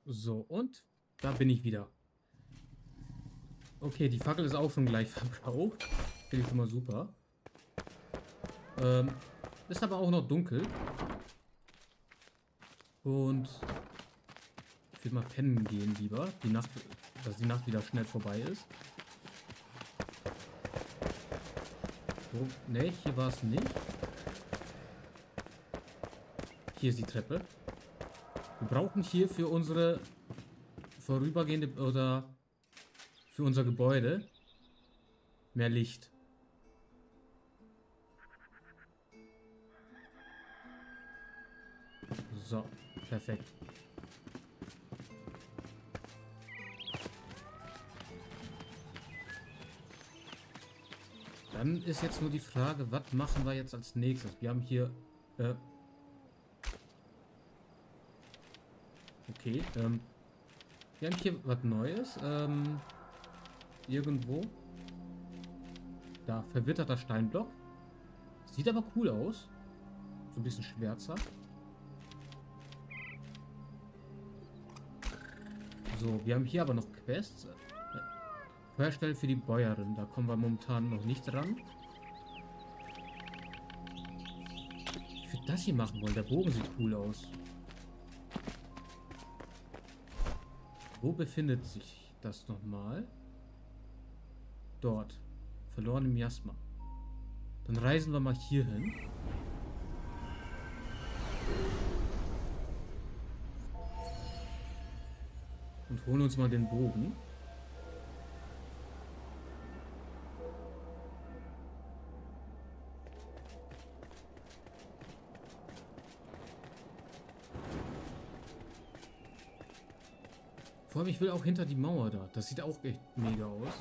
So, und da bin ich wieder. Okay, die Fackel ist auch schon gleich verbraucht. Finde ich schon mal super. Ist aber auch noch dunkel. Und ich will mal pennen gehen lieber. Dass die Nacht wieder schnell vorbei ist. So, ne, hier war es nicht. Hier ist die Treppe. Wir brauchen hier für unsere vorübergehende oder für unser Gebäude mehr Licht. So, perfekt. Dann ist jetzt nur die Frage, was machen wir jetzt als nächstes? Wir haben hier... okay, wir haben hier was Neues. Irgendwo. Da, verwitterter Steinblock. Sieht aber cool aus. So ein bisschen schwärzer. So, wir haben hier aber noch Quests. Feuerstelle für die Bäuerin. Da kommen wir momentan noch nicht dran. Ich würde das hier machen wollen. Der Bogen sieht cool aus. Wo befindet sich das nochmal? Dort. Verlorene Miasma. Dann reisen wir mal hier hin. Und holen uns mal den Bogen. Vor allem, ich will auch hinter die Mauer da. Das sieht auch echt mega aus.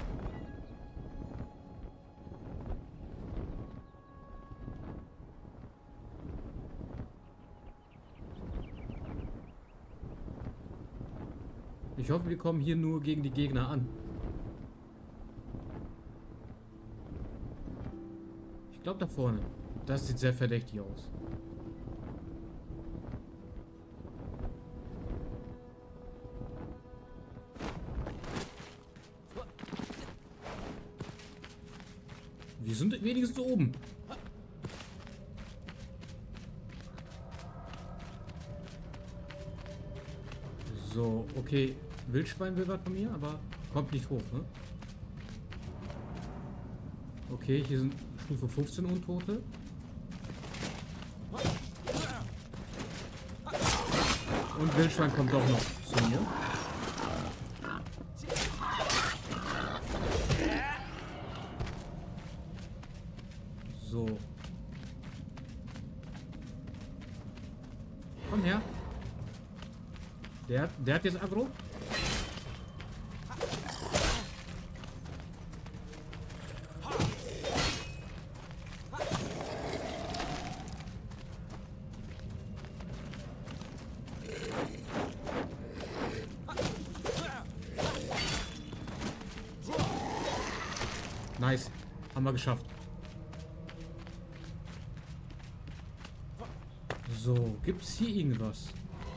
Ich hoffe, wir kommen hier nur gegen die Gegner an. Ich glaube da vorne. Das sieht sehr verdächtig aus. Wir sind wenigstens oben. So, okay. Wildschwein will was von mir, aber kommt nicht hoch, ne? Okay, hier sind Stufe 15 Untote. Und Wildschwein kommt doch noch zu mir. So. Komm her. Der hat jetzt Aggro. Nice. Haben wir geschafft. So, gibt's hier irgendwas?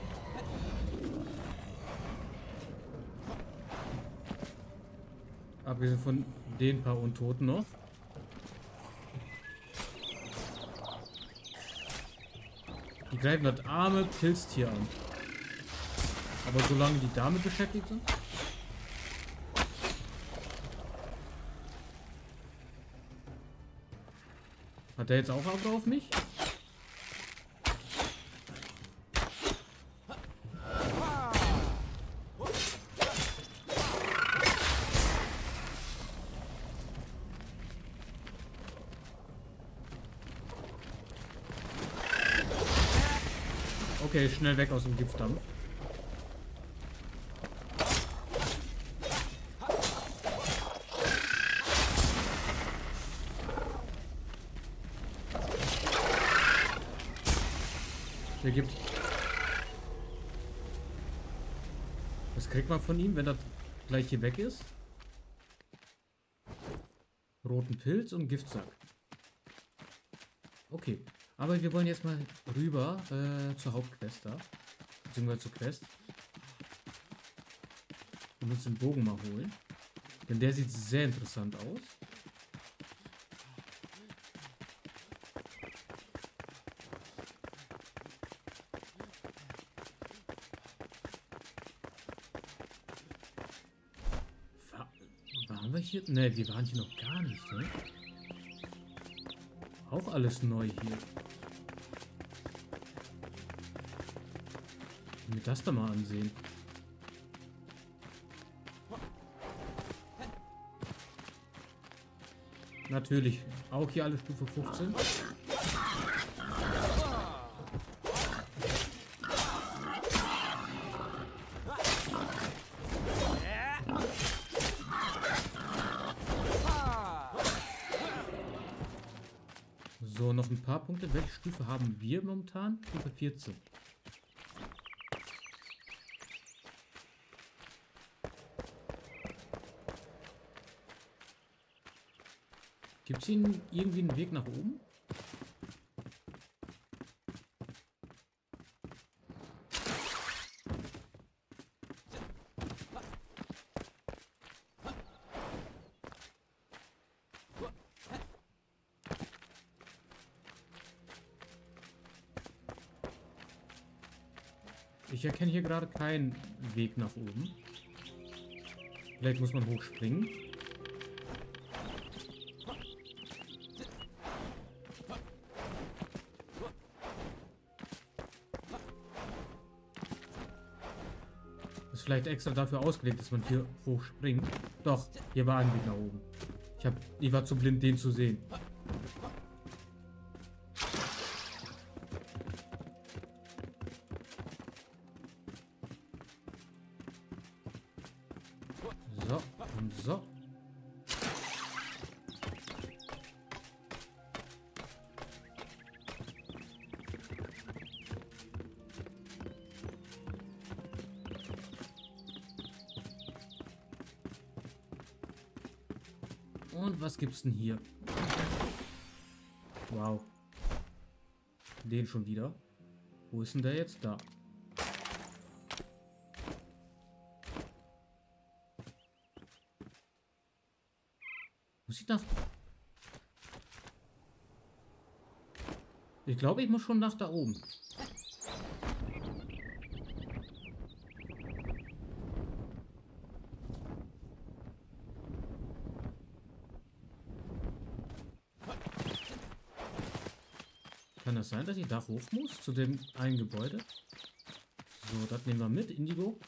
Abgesehen von den paar Untoten noch. Die greifen das arme Pilztier an. Aber solange die damit beschäftigt sind. Hat der jetzt auch Auge auf mich? Okay, schnell weg aus dem Giftdampf. Der gibt. Was kriegt man von ihm, wenn das gleich hier weg ist? Roten Pilz und Giftsack. Okay. Aber wir wollen jetzt mal rüber zur Hauptquest da. Beziehungsweise zur Quest. Und uns den Bogen mal holen. Denn der sieht sehr interessant aus. Waren wir hier? Ne, wir waren hier noch gar nicht, ne? Auch alles neu hier. Mir das da mal ansehen. Natürlich. Auch hier alle Stufe 15. So, noch ein paar Punkte. Welche Stufe haben wir momentan? Stufe 14. Gibt es hier irgendwie einen Weg nach oben? Ich erkenne hier gerade keinen Weg nach oben. Vielleicht muss man hochspringen. Ist vielleicht extra dafür ausgelegt, dass man hier hochspringt. Doch, hier war ein Weg nach oben. Ich war zu blind, den zu sehen. So, und so. Und was gibt's denn hier? Wow. Den schon wieder. Wo ist denn der jetzt? Da. Muss ich nach... Ich glaube, ich muss schon nach da oben. Kann das sein, dass ich da hoch muss? Zu dem einen Gebäude? So, das nehmen wir mit. Indigo.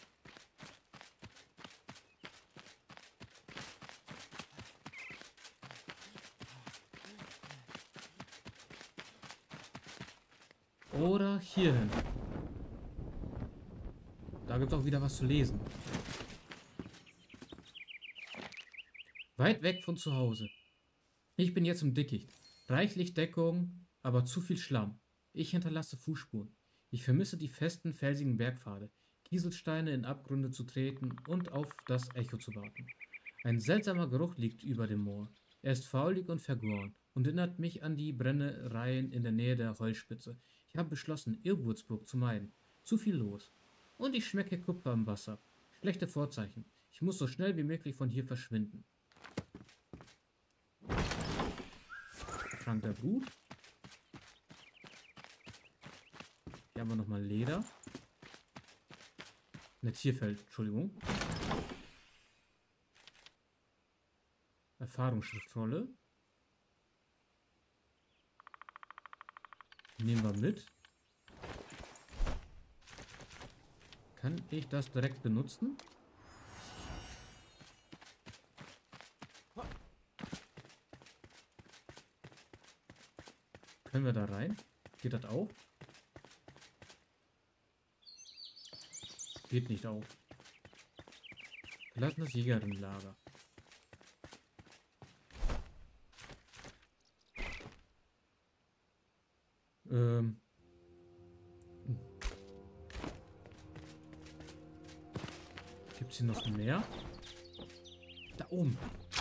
Oder hier hin. Da gibt es auch wieder was zu lesen. Weit weg von zu Hause. Ich bin jetzt im Dickicht. Reichlich Deckung, aber zu viel Schlamm. Ich hinterlasse Fußspuren. Ich vermisse die festen, felsigen Bergpfade, Kieselsteine in Abgründe zu treten und auf das Echo zu warten. Ein seltsamer Geruch liegt über dem Moor. Er ist faulig und vergoren und erinnert mich an die Brennereien in der Nähe der Heulspitze. Ich habe beschlossen, Irrwurzburg zu meiden. Zu viel los. Und ich schmecke Kupfer im Wasser. Schlechte Vorzeichen. Ich muss so schnell wie möglich von hier verschwinden. Trank der Blut. Hier haben wir nochmal Leder. Eine Tierfeld, Entschuldigung. Erfahrungsschriftrolle. Nehmen wir mit. Kann ich das direkt benutzen? Können wir da rein? Geht das auf? Geht nicht auf. Verlassen das Jägerinnenlager. Gibt es hier noch mehr? Da oben.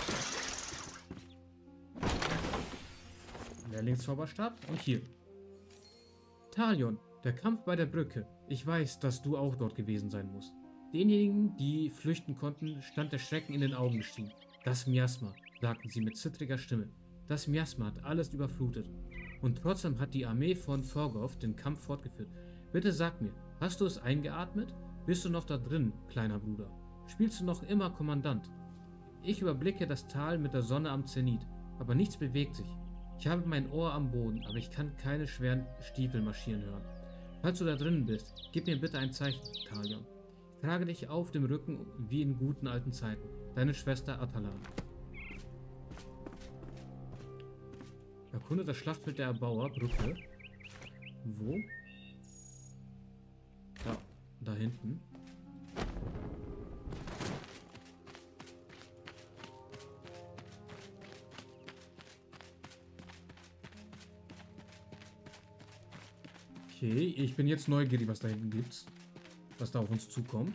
Lehrlingszauberstab. Und hier. Talion, der Kampf bei der Brücke. Ich weiß, dass du auch dort gewesen sein musst. Denjenigen, die flüchten konnten, stand der Schrecken in den Augen geschrieben. Das Miasma, sagten sie mit zittriger Stimme. Das Miasma hat alles überflutet. Und trotzdem hat die Armee von Thorgoth den Kampf fortgeführt. Bitte sag mir, hast du es eingeatmet? Bist du noch da drin, kleiner Bruder? Spielst du noch immer Kommandant? Ich überblicke das Tal mit der Sonne am Zenit, aber nichts bewegt sich. Ich habe mein Ohr am Boden, aber ich kann keine schweren Stiefel marschieren hören. Falls du da drinnen bist, gib mir bitte ein Zeichen, Talion. Ich trage dich auf dem Rücken wie in guten alten Zeiten. Deine Schwester Atalan. Erkunde das Schlachtfeld der Erbauer, Brücke. Wo? Da hinten. Okay, ich bin jetzt neugierig, was da hinten gibt. Was da auf uns zukommt.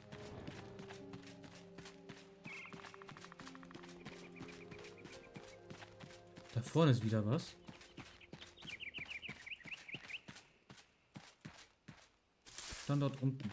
Da vorne ist wieder was. Standort unten.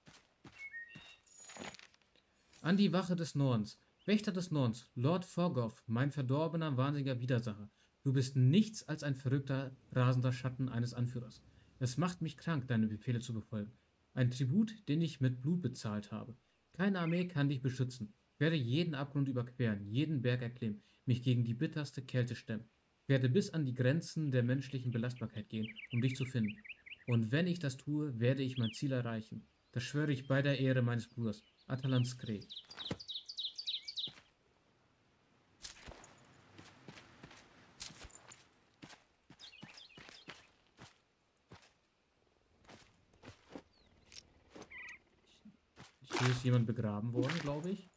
An die Wache des Nordens. Wächter des Nordens. Lord Thorgoth, mein verdorbener, wahnsinniger Widersacher. Du bist nichts als ein verrückter, rasender Schatten eines Anführers. Es macht mich krank, deine Befehle zu befolgen. Ein Tribut, den ich mit Blut bezahlt habe. Keine Armee kann dich beschützen. Ich werde jeden Abgrund überqueren, jeden Berg erklimmen, mich gegen die bitterste Kälte stemmen. Ich werde bis an die Grenzen der menschlichen Belastbarkeit gehen, um dich zu finden. Und wenn ich das tue, werde ich mein Ziel erreichen. Das schwöre ich bei der Ehre meines Bruders, Atalan Skre. Hier ist jemand begraben worden, glaube ich.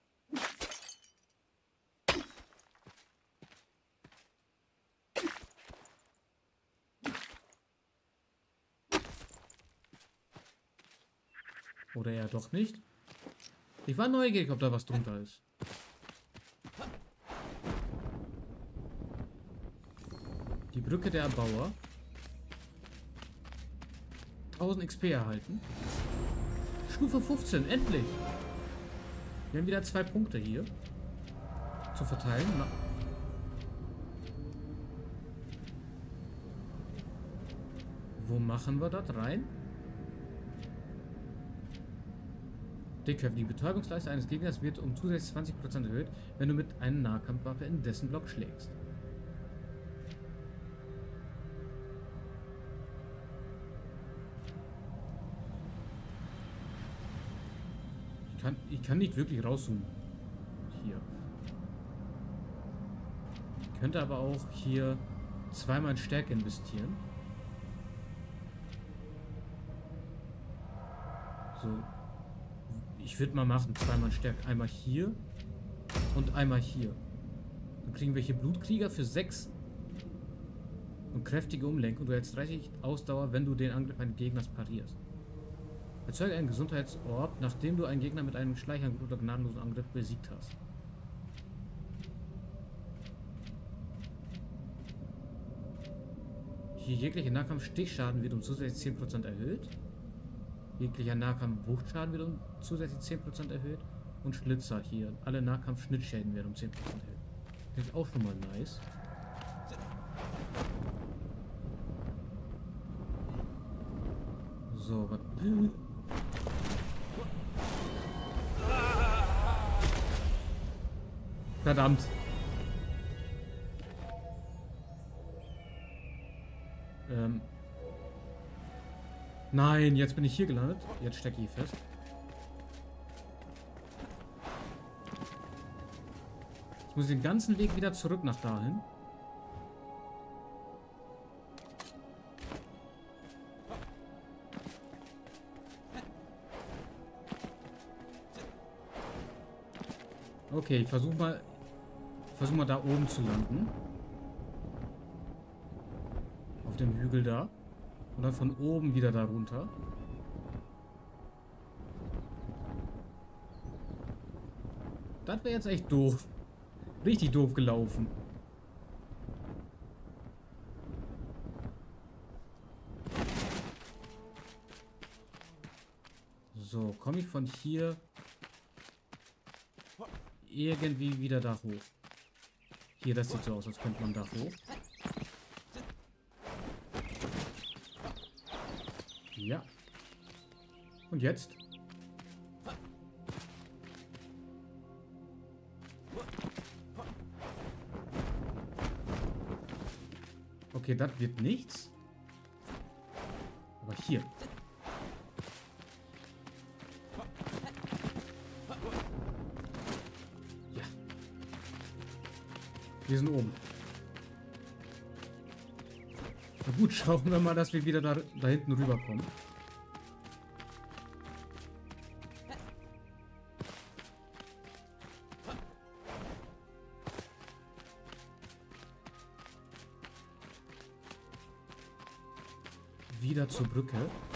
Oder eher doch nicht. Ich war neugierig, ob da was drunter ist. Die Brücke der Erbauer. 1000 XP erhalten. Stufe 15, endlich! Wir haben wieder 2 Punkte hier. Zu verteilen. Wo machen wir das rein? Die Betäubungsleiste eines Gegners wird um zusätzlich 20% erhöht, wenn du mit einer Nahkampfwaffe in dessen Block schlägst. Ich kann nicht wirklich rauszoomen. Hier. Ich könnte aber auch hier zweimal in Stärke investieren. So. Ich würde mal machen, zweimal in Stärke. Einmal hier und einmal hier. Dann kriegen wir hier Blutkrieger für 6 und kräftige Umlenkung. Du hältst 30 Ausdauer, wenn du den Angriff eines Gegners parierst. Erzeuge einen Gesundheitsorb, nachdem du einen Gegner mit einem Schleichangriff oder gnadenlosen Angriff besiegt hast. Hier jeglicher Nahkampf-Stichschaden wird um zusätzlich 10% erhöht. Jeglicher Nahkampf-Wuchtschaden wird um zusätzlich 10% erhöht. Und Schlitzer hier. Alle Nahkampf-Schnittschäden werden um 10% erhöht. Das ist auch schon mal nice. So, was... Verdammt. Nein, jetzt bin ich hier gelandet. Jetzt stecke ich fest. Ich muss den ganzen Weg wieder zurück nach dahin. Okay, ich versuche mal da oben zu landen. Auf dem Hügel da. Und dann von oben wieder da runter. Das wäre jetzt echt doof. Richtig doof gelaufen. So, komme ich von hier irgendwie wieder da hoch? Hier, das sieht so aus, als könnte man da hoch. Ja. Und jetzt? Okay, das wird nichts. Aber hier. Ja. Wir sind oben. Na gut, schauen wir mal, dass wir wieder da hinten rüberkommen. Wieder zur Brücke.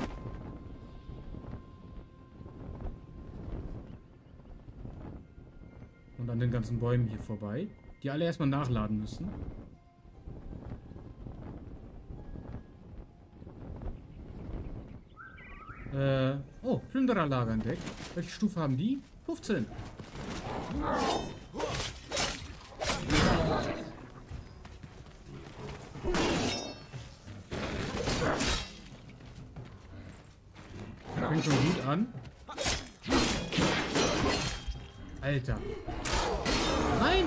Und an den ganzen Bäumen hier vorbei, die alle erstmal nachladen müssen. Oh, Plündererlager entdeckt. Welche Stufe haben die? 15. Fängt schon gut an. Alter. Nein!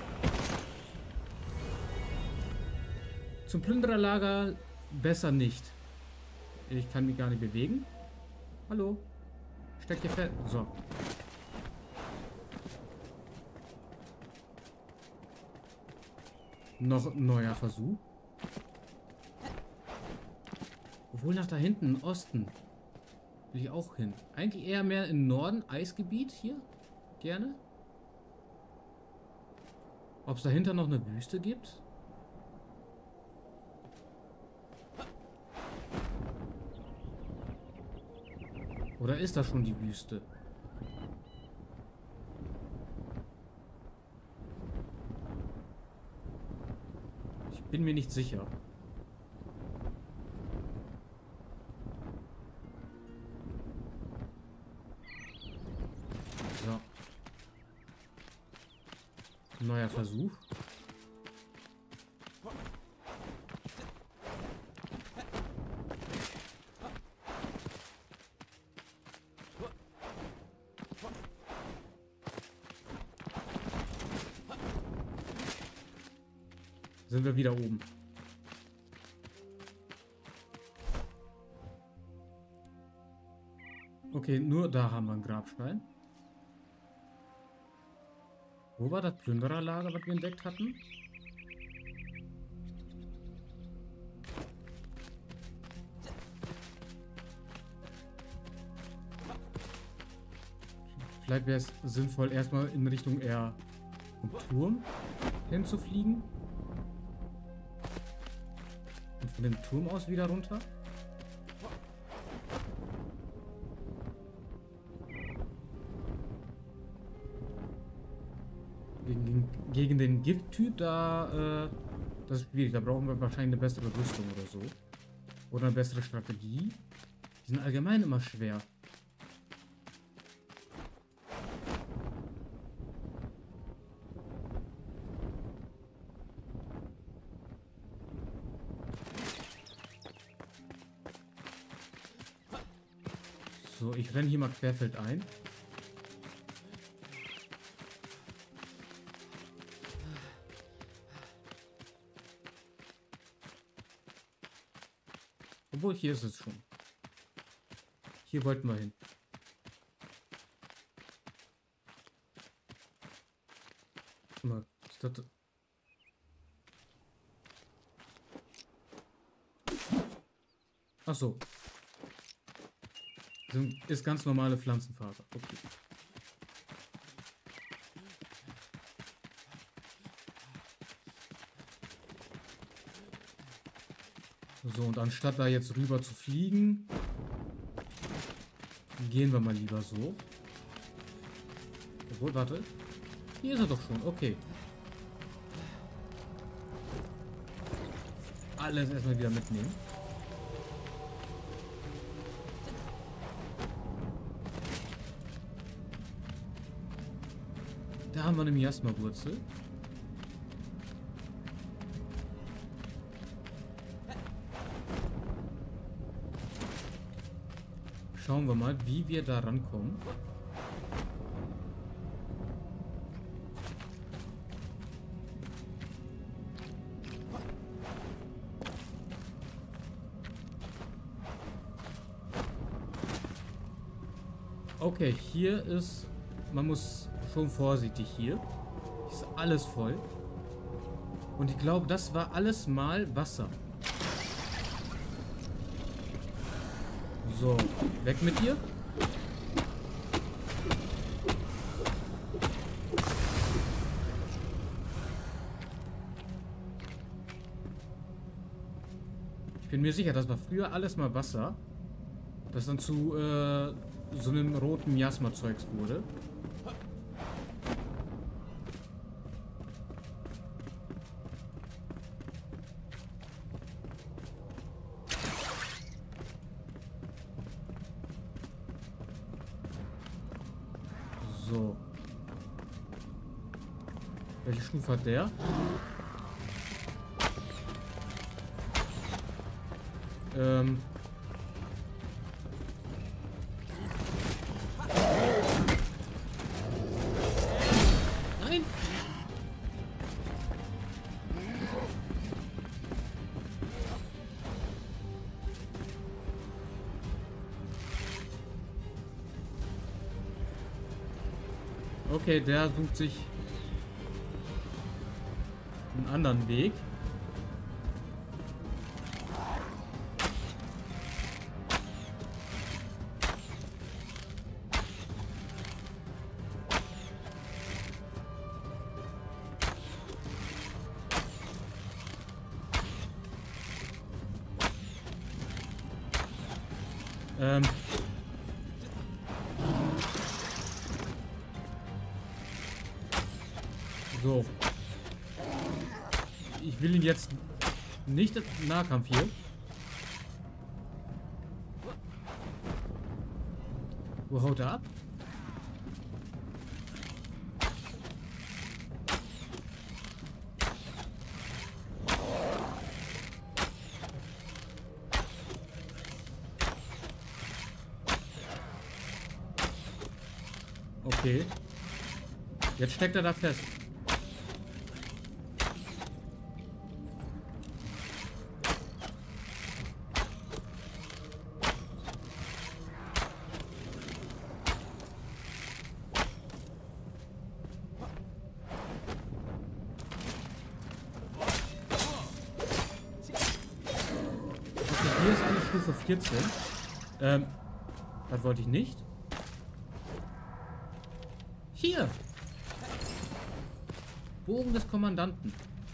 Zum Plündererlager besser nicht. Ich kann mich gar nicht bewegen. Hallo? Steck hier fest. So. Noch ein neuer Versuch. Obwohl nach da hinten, im Osten. Will ich auch hin. Eigentlich eher mehr im Norden, Eisgebiet hier. Gerne. Ob es dahinter noch eine Wüste gibt? Oder ist das schon die Wüste? Ich bin mir nicht sicher. So. Neuer Versuch. Sind wir wieder oben. Okay, nur da haben wir einen Grabstein. Wo war das Plündererlager, was wir entdeckt hatten? Vielleicht wäre es sinnvoll, erstmal in Richtung eher vom Turm hinzufliegen. Und von dem Turm aus wieder runter. Gegen den Gifttyp, da, das ist schwierig. Da brauchen wir wahrscheinlich eine bessere Rüstung oder so. Oder eine bessere Strategie. Die sind allgemein immer schwer. So, ich renne hier mal querfeldein. Obwohl, hier ist es schon. Hier wollten wir hin. Ist das... Ach so. Ist ganz normale Pflanzenfaser. Okay. So, und anstatt da jetzt rüber zu fliegen, gehen wir mal lieber so. Obwohl, warte. Hier ist er doch schon. Okay. Alles erstmal wieder mitnehmen. Da haben wir eine Miasma-Wurzel. Schauen wir mal, wie wir da rankommen. Okay, hier ist... Man muss schon vorsichtig hier. Ist alles voll. Und ich glaube, das war alles mal Wasser. So, weg mit dir. Ich bin mir sicher, das war früher alles mal Wasser. Das dann zu so einem roten Miasma-Zeugs wurde. So. Welche Stufe hat der? Nein! Okay, der sucht sich einen anderen Weg. So. Ich will ihn jetzt nicht im Nahkampf hier. Wo haut er ab? Okay. Jetzt steckt er da fest. Okay, hier ist eine Stufe 14. Das wollte ich nicht. Hier! Bogen des Kommandanten.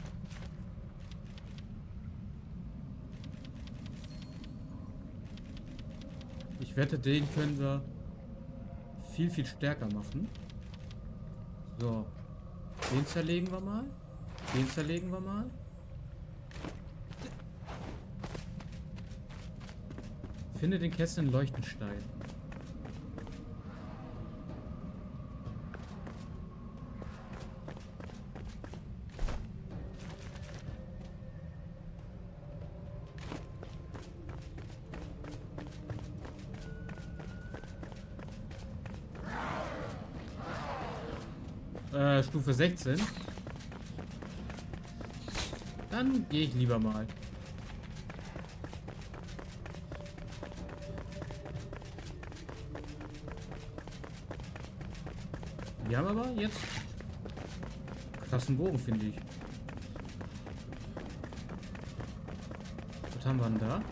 Ich wette, den können wir viel, viel stärker machen. So. Den zerlegen wir mal. Den zerlegen wir mal. Finde den Kessel in Leuchtenstein. Stufe 16. Dann gehe ich lieber mal. Wir haben aber jetzt krassen Bogen, finde ich. Was haben wir denn da?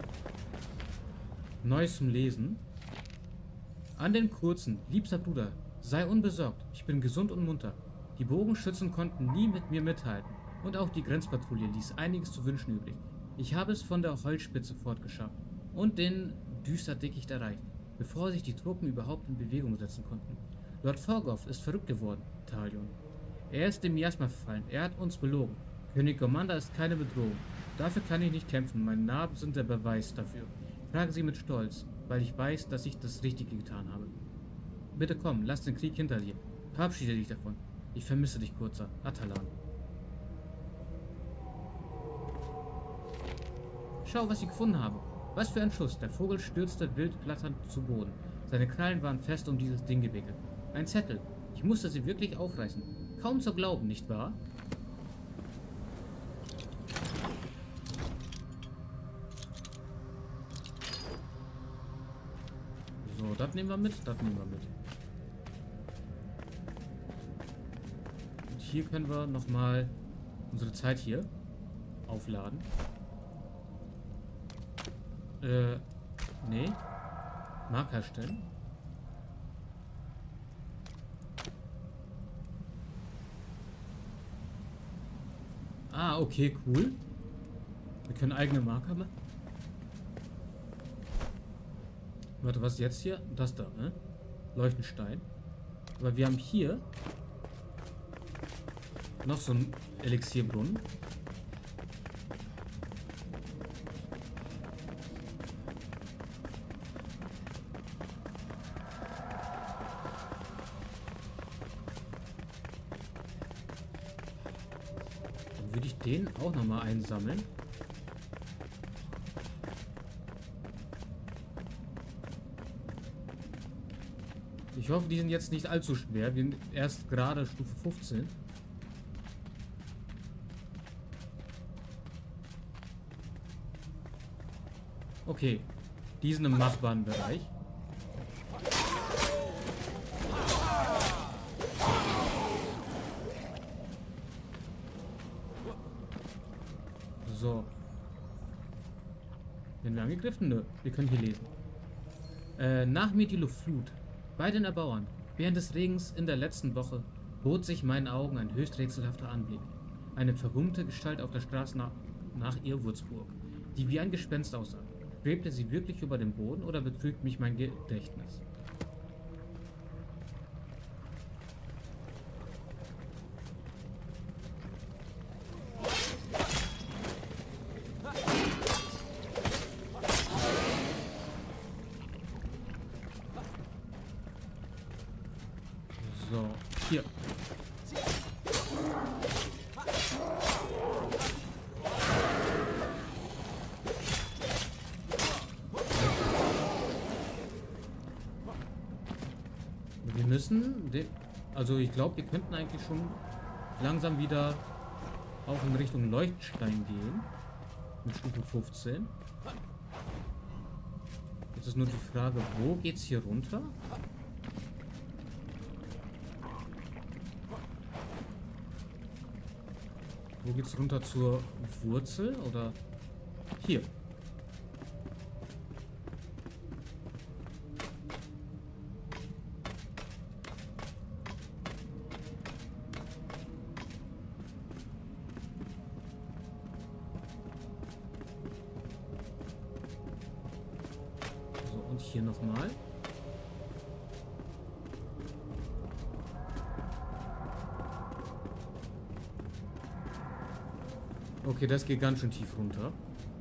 Neues zum Lesen. An den Kurzen, liebster Bruder, sei unbesorgt. Ich bin gesund und munter. Die Bogenschützen konnten nie mit mir mithalten. Und auch die Grenzpatrouille ließ einiges zu wünschen übrig. Ich habe es von der Holzspitze fortgeschafft und den Düsterdickicht erreicht, bevor sich die Truppen überhaupt in Bewegung setzen konnten. Lord Forgoth ist verrückt geworden, Talion. Er ist dem Miasma verfallen. Er hat uns belogen. König Commander ist keine Bedrohung. Dafür kann ich nicht kämpfen. Meine Narben sind der Beweis dafür. Frage sie mit Stolz, weil ich weiß, dass ich das Richtige getan habe. Bitte komm, lass den Krieg hinter dir. Verabschiede dich davon. Ich vermisse dich, Kurzer. Atalan. Schau, was ich gefunden habe. Was für ein Schuss. Der Vogel stürzte wild flatternd zu Boden. Seine Krallen waren fest um dieses Ding gewickelt. Ein Zettel. Ich musste sie wirklich aufreißen. Kaum zu glauben, nicht wahr? So, das nehmen wir mit, das nehmen wir mit. Und hier können wir nochmal unsere Zeit hier aufladen. Nee. Mark herstellen. Ah, okay, cool. Wir können eigene Marker machen. Warte, was ist jetzt hier? Das da, ne? Leuchtenstein. Aber wir haben hier noch so einen Elixierbrunnen. Dann würde ich den auch nochmal einsammeln. Ich hoffe, die sind jetzt nicht allzu schwer. Wir sind erst gerade Stufe 15. Okay. Die sind im machbaren Bereich. So. Werden wir angegriffen? Nö. Wir können hier lesen. Nach mir die Luftflut. Bei den Erbauern. Während des Regens in der letzten Woche bot sich meinen Augen ein höchst rätselhafter Anblick. Eine vermummte Gestalt auf der Straße nach Irrwurzburg, die wie ein Gespenst aussah. Schwebte sie wirklich über dem Boden oder betrügt mich mein Gedächtnis? So, hier. Wir müssen, also ich glaube, wir könnten eigentlich schon langsam wieder auch in Richtung Leuchtstein gehen. Mit Stufe 15. Jetzt ist nur die Frage, wo geht's hier runter? Wo geht's runter zur Wurzel? Oder hier? So, und hier nochmal. Okay, das geht ganz schön tief runter.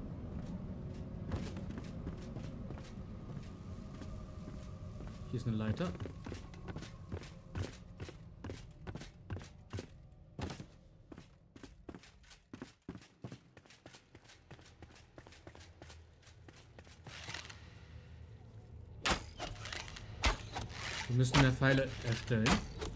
Hier ist eine Leiter. Wir müssen mehr Pfeile erstellen.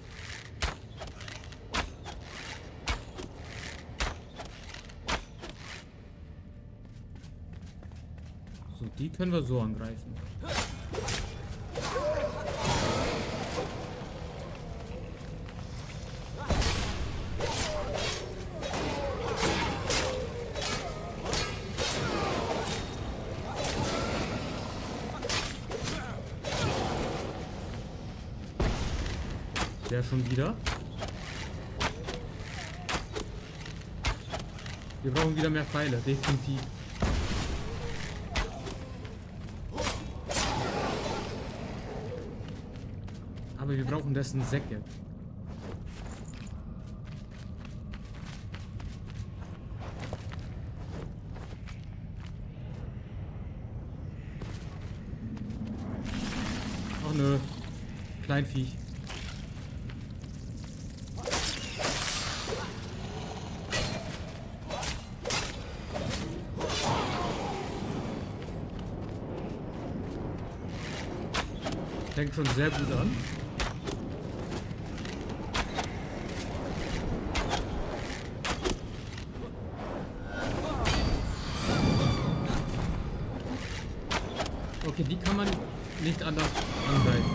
So, die können wir so angreifen. Der schon wieder. Wir brauchen wieder mehr Pfeile, definitiv. Aber wir brauchen dessen Säcke. Oh nö. Kleinviech. Fängt schon sehr gut an. Okay, die kann man nicht anders angreifen.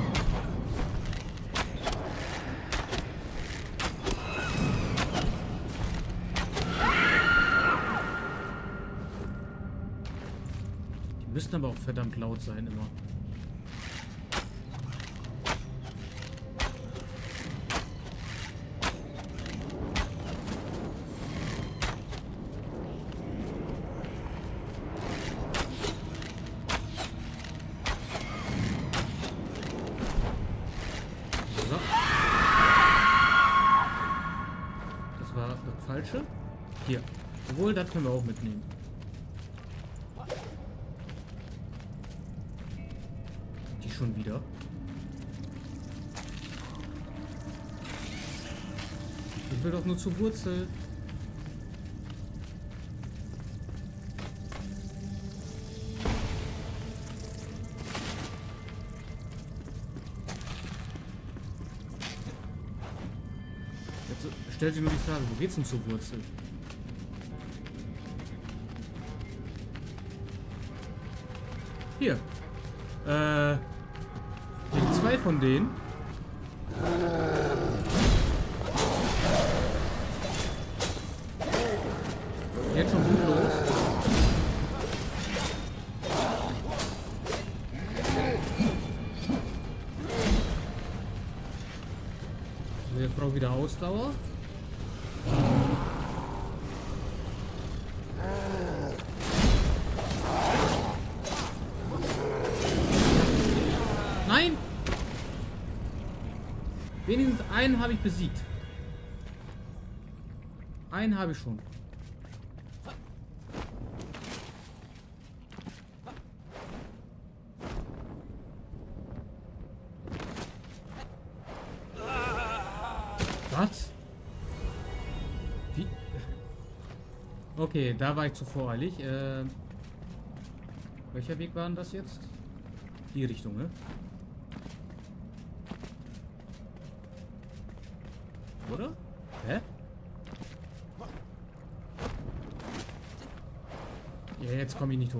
Die müssen aber auch verdammt laut sein immer. Falsche. Hier. Obwohl, das können wir auch mitnehmen. Die schon wieder. Ich will doch nur zur Wurzel. Stellt sich nur die Frage, wo geht's denn zur Wurzel? Hier. Hier 2 von denen. Jetzt schon gut los. So, jetzt braucht wieder Ausdauer. Nein! Wenigstens einen habe ich besiegt. Einen habe ich schon. Was? Wie? Okay, da war ich zu voreilig. Welcher Weg war denn das jetzt? Die Richtung, ne? Oder? Hä? Ja, jetzt komme ich nicht hoch.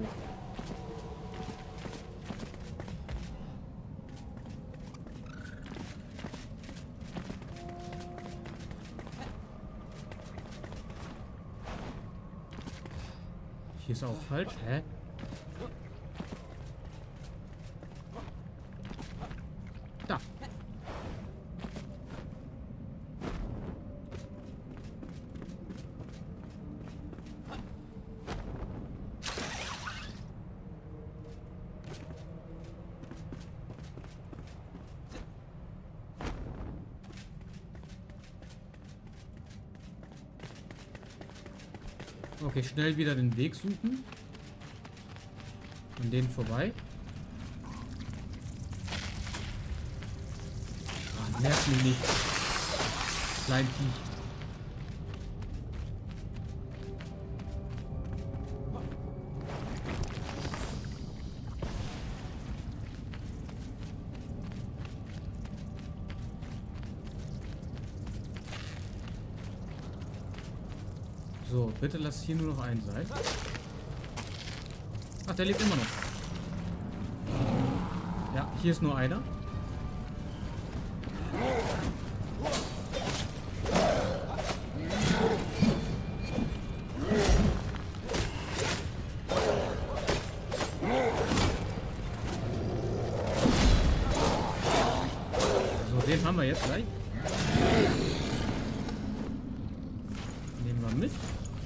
Hier ist auch falsch. Hä? Da. Okay, schnell wieder den Weg suchen. An denen vorbei. Ah, nervt mich nicht. Klein Viech. So, bitte lass hier nur noch einen sein. Ach, der lebt immer noch. Ja, hier ist nur einer. So, den haben wir jetzt gleich. Nehmen wir mit.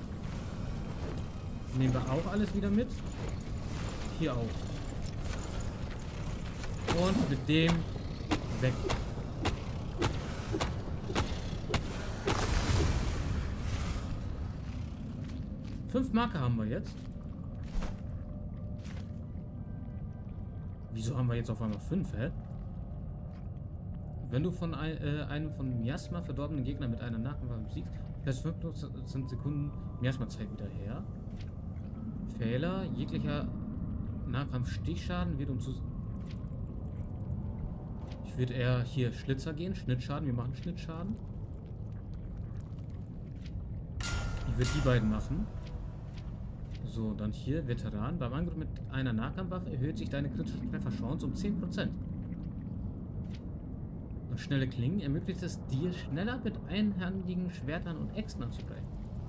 Nehmen wir auch alles wieder mit. Hier auch. Und mit dem weg. Fünf Marker haben wir jetzt. Wieso haben wir jetzt auf einmal 5, hä? Wenn du von einem von Miasma verdorbenen Gegner mit einer Nahkampfwaffe besiegst, das 15 Sekunden Miasma-Zeit wieder her. Fehler, jeglicher Nahkampf-Stichschaden wird Wird er hier Schlitzer gehen? Schnittschaden. Wir machen Schnittschaden. Ich würde die beiden machen. So, dann hier Veteran. Beim Angriff mit einer Nahkampfwaffe erhöht sich deine kritische Trefferchance um 10%. Und schnelle Klingen ermöglicht es dir, schneller mit einhandigen Schwertern und Äxten anzugreifen.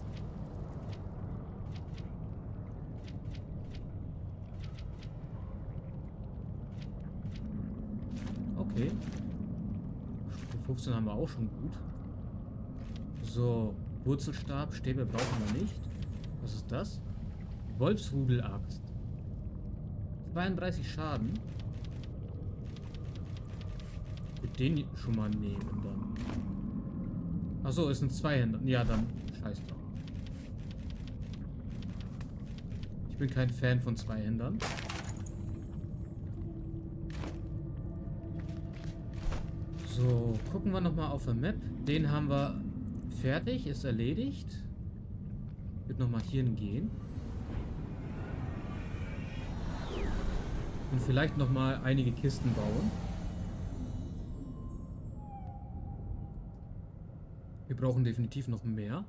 Okay. Stufe 15 haben wir auch schon gut. So, Wurzelstab, Stäbe brauchen wir nicht. Was ist das? Wolfsrudelaxt. 32 Schaden. Ich würde den schon mal nehmen dann. Achso, ist ein Zweihänder. Ja, dann scheiß drauf. Ich bin kein Fan von Zweihändern. So, gucken wir nochmal auf der Map. Den haben wir fertig, ist erledigt. Ich würde nochmal hierhin gehen. Und vielleicht nochmal einige Kisten bauen. Wir brauchen definitiv noch mehr.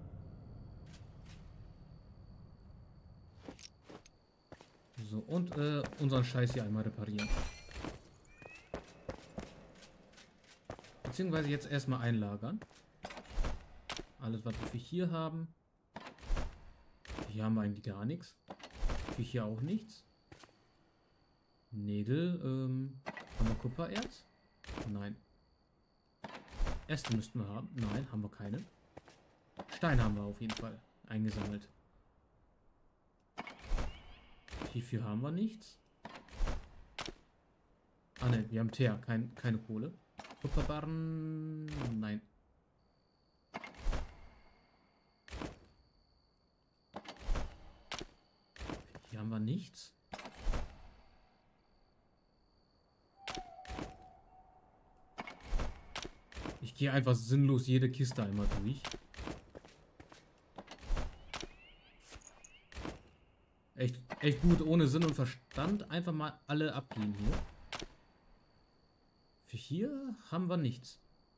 So, und unseren Scheiß hier einmal reparieren. Beziehungsweise jetzt erstmal einlagern. Alles, was wir hier haben. Hier haben wir eigentlich gar nichts. Für hier auch nichts. Nägel, haben wir Kupfererz? Nein. Äste müssten wir haben. Nein, haben wir keine. Stein haben wir auf jeden Fall eingesammelt. Hierfür haben wir nichts. Ah ne, wir haben Teer, keine Kohle. Kupferbarren, nein. Hier haben wir nichts. Ich gehe einfach sinnlos jede Kiste einmal durch. Echt gut, ohne Sinn und Verstand. Einfach mal alle abgehen hier. Für hier haben wir nichts.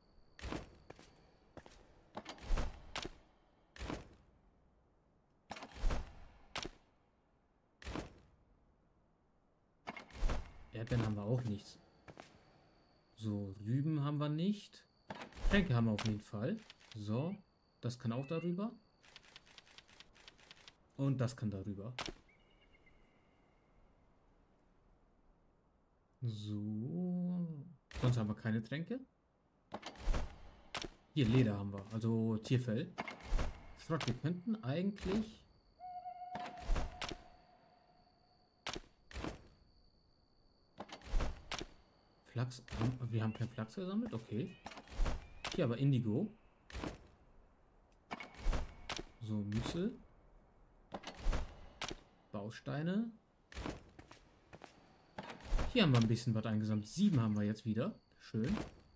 Erdbeeren haben wir auch nichts. So, Rüben haben wir nicht. Tränke haben wir auf jeden Fall. So, das kann auch darüber. Und das kann darüber. So. Sonst haben wir keine Tränke. Hier, Leder haben wir. Also Tierfell. Schrott, wir könnten eigentlich... Flachs. Wir haben kein Flachs gesammelt? Okay. Hier aber Indigo. So, Mützel. Bausteine. Hier haben wir ein bisschen was eingesammelt. 7 haben wir jetzt wieder. Schön.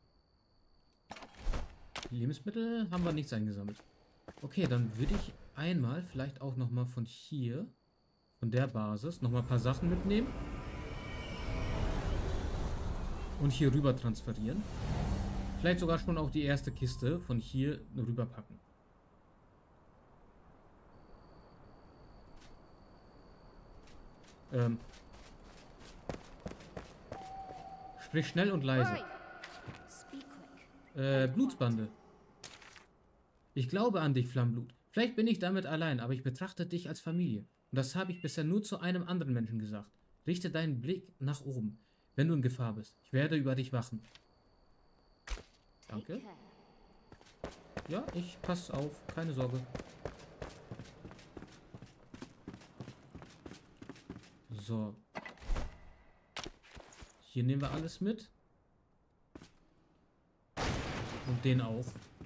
Lebensmittel haben wir nichts eingesammelt. Okay, dann würde ich einmal vielleicht auch nochmal von hier, von der Basis, nochmal ein paar Sachen mitnehmen. Und hier rüber transferieren. Vielleicht sogar schon auch die erste Kiste von hier rüber packen. Sprich schnell und leise. Blutsbande. Ich glaube an dich, Flammblut. Vielleicht bin ich damit allein, aber ich betrachte dich als Familie. Und das habe ich bisher nur zu einem anderen Menschen gesagt. Richte deinen Blick nach oben, wenn du in Gefahr bist. Ich werde über dich wachen. Danke. Ja, ich passe auf. Keine Sorge. So. Hier nehmen wir alles mit. Und den auch.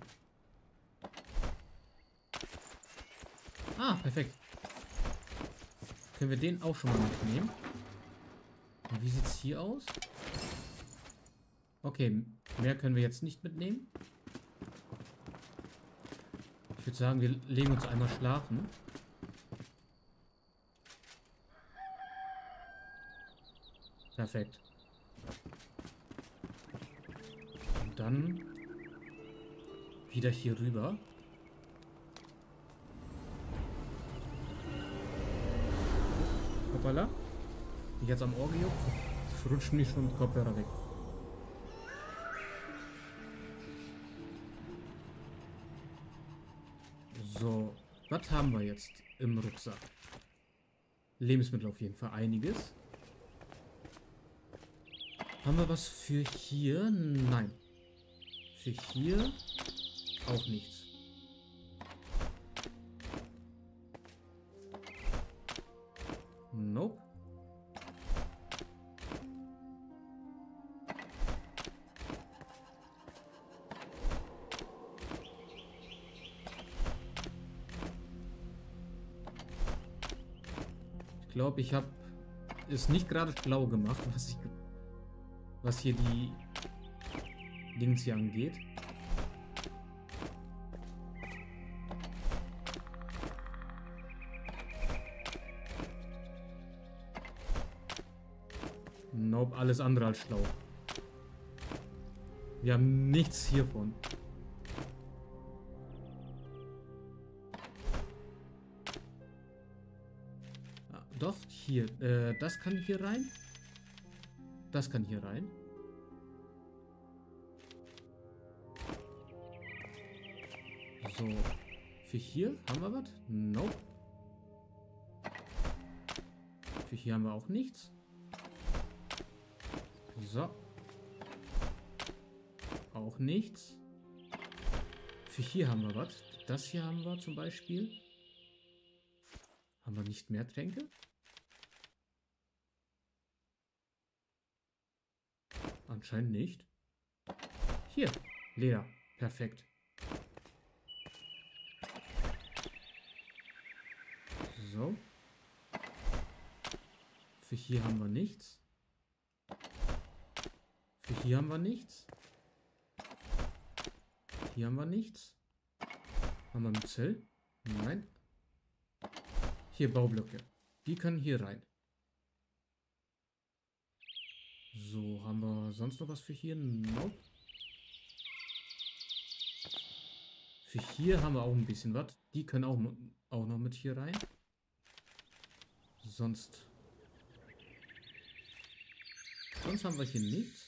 Ah, perfekt. Können wir den auch schon mal mitnehmen. Und wie sieht es hier aus? Okay, mehr können wir jetzt nicht mitnehmen. Ich würde sagen, wir legen uns einmal schlafen. Perfekt. dann wieder hier rüber. Hoppala. Ich jetzt am Ohr gejuckt. Rutscht mir schon die Kopfhörer weg. So, was haben wir jetzt im Rucksack? Lebensmittel auf jeden Fall, einiges. Haben wir was für hier? Nein. Für hier auch nichts. Nope. Ich glaube, ich habe es nicht gerade schlau gemacht, was hier die Dings hier angeht. Nope, alles andere als schlau. Wir haben nichts hiervon. Doch, hier. Das kann hier rein. Das kann hier rein. So. Für hier haben wir was? Nope. Für hier haben wir auch nichts. So. Auch nichts. Für hier haben wir was. Das hier haben wir zum Beispiel. Haben wir nicht mehr Tränke? Anscheinend nicht. Hier, Leder. Perfekt. So. Für hier haben wir nichts. Für hier haben wir nichts. Hier haben wir nichts. Haben wir ein Zell? Nein. Hier Baublöcke. Die können hier rein. So, haben wir sonst noch was für hier? Nope. Für hier haben wir auch ein bisschen was. Die können auch noch mit hier rein. Sonst haben wir hier nichts.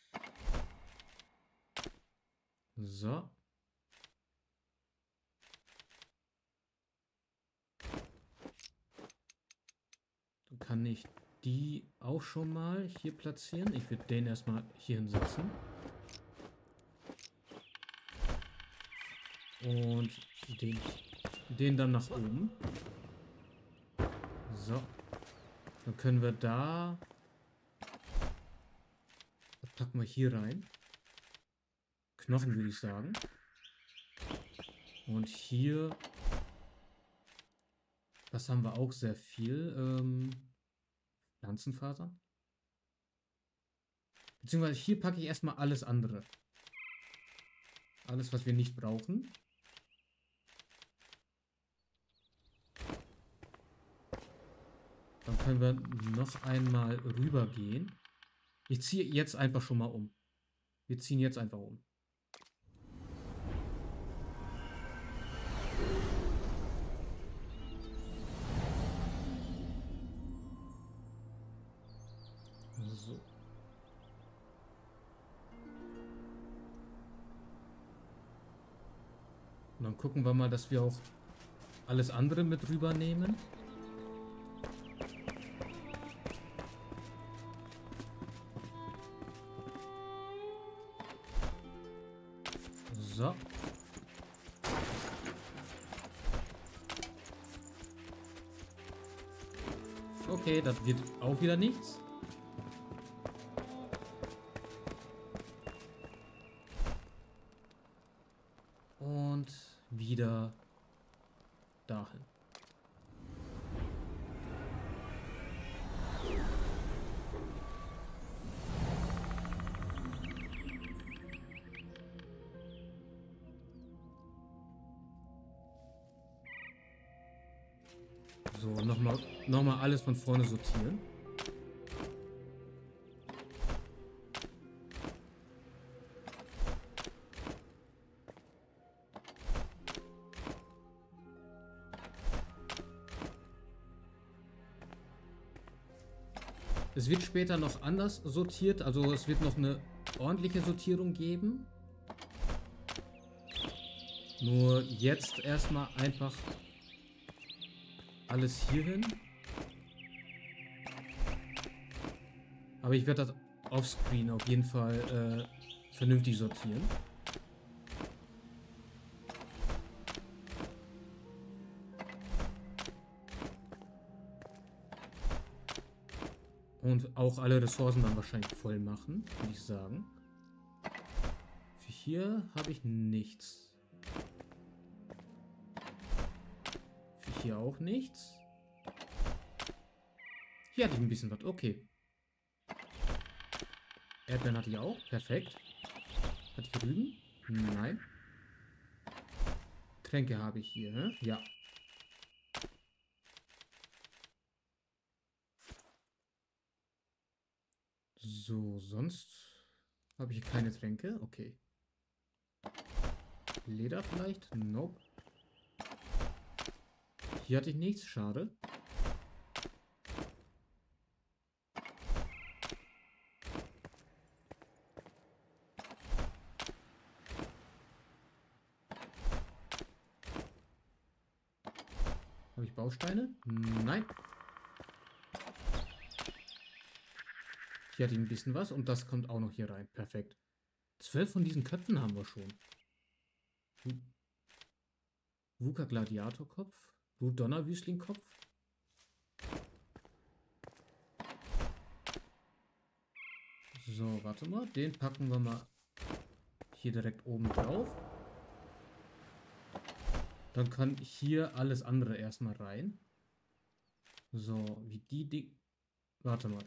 So. Dann kann ich die auch schon mal hier platzieren. Ich würde den erstmal hier hinsetzen. Und den dann nach oben. So. Dann können wir da... Das packen wir hier rein. Knochen würde ich sagen. Und hier... Das haben wir auch sehr viel. Pflanzenfasern. Beziehungsweise hier packe ich erstmal alles andere. Alles, was wir nicht brauchen. Dann können wir noch einmal rüber gehen. Ich ziehe jetzt einfach schon mal um. Wir ziehen jetzt einfach um. So. Und dann gucken wir mal, dass wir auch alles andere mit rübernehmen. So. Okay, das wird auch wieder nichts. Und wieder dahin. So, nochmal alles von vorne sortieren. Es wird später noch anders sortiert, also es wird noch eine ordentliche Sortierung geben. Nur jetzt erstmal einfach alles hierhin. Aber ich werde das offscreen auf jeden Fall vernünftig sortieren. Und auch alle Ressourcen dann wahrscheinlich voll machen, würde ich sagen. Für hier habe ich nichts. Für hier auch nichts. Hier hatte ich ein bisschen was. Okay. Erdbeeren hatte ich auch. Perfekt. Hatte ich Rüben? Nein. Tränke habe ich hier, ne? Ja. So, sonst habe ich hier keine Tränke. Okay. Leder vielleicht? Nope. Hier hatte ich nichts. Schade. Habe ich Bausteine? Nein. Hier hatte ich ein bisschen was und das kommt auch noch hier rein. Perfekt. 12 von diesen Köpfen haben wir schon. Wuka Gladiatorkopf. Blut Donnerwüstlingkopf. So, warte mal. Den packen wir mal hier direkt oben drauf. Dann kann hier alles andere erstmal rein. So, wie die Ding. Warte mal.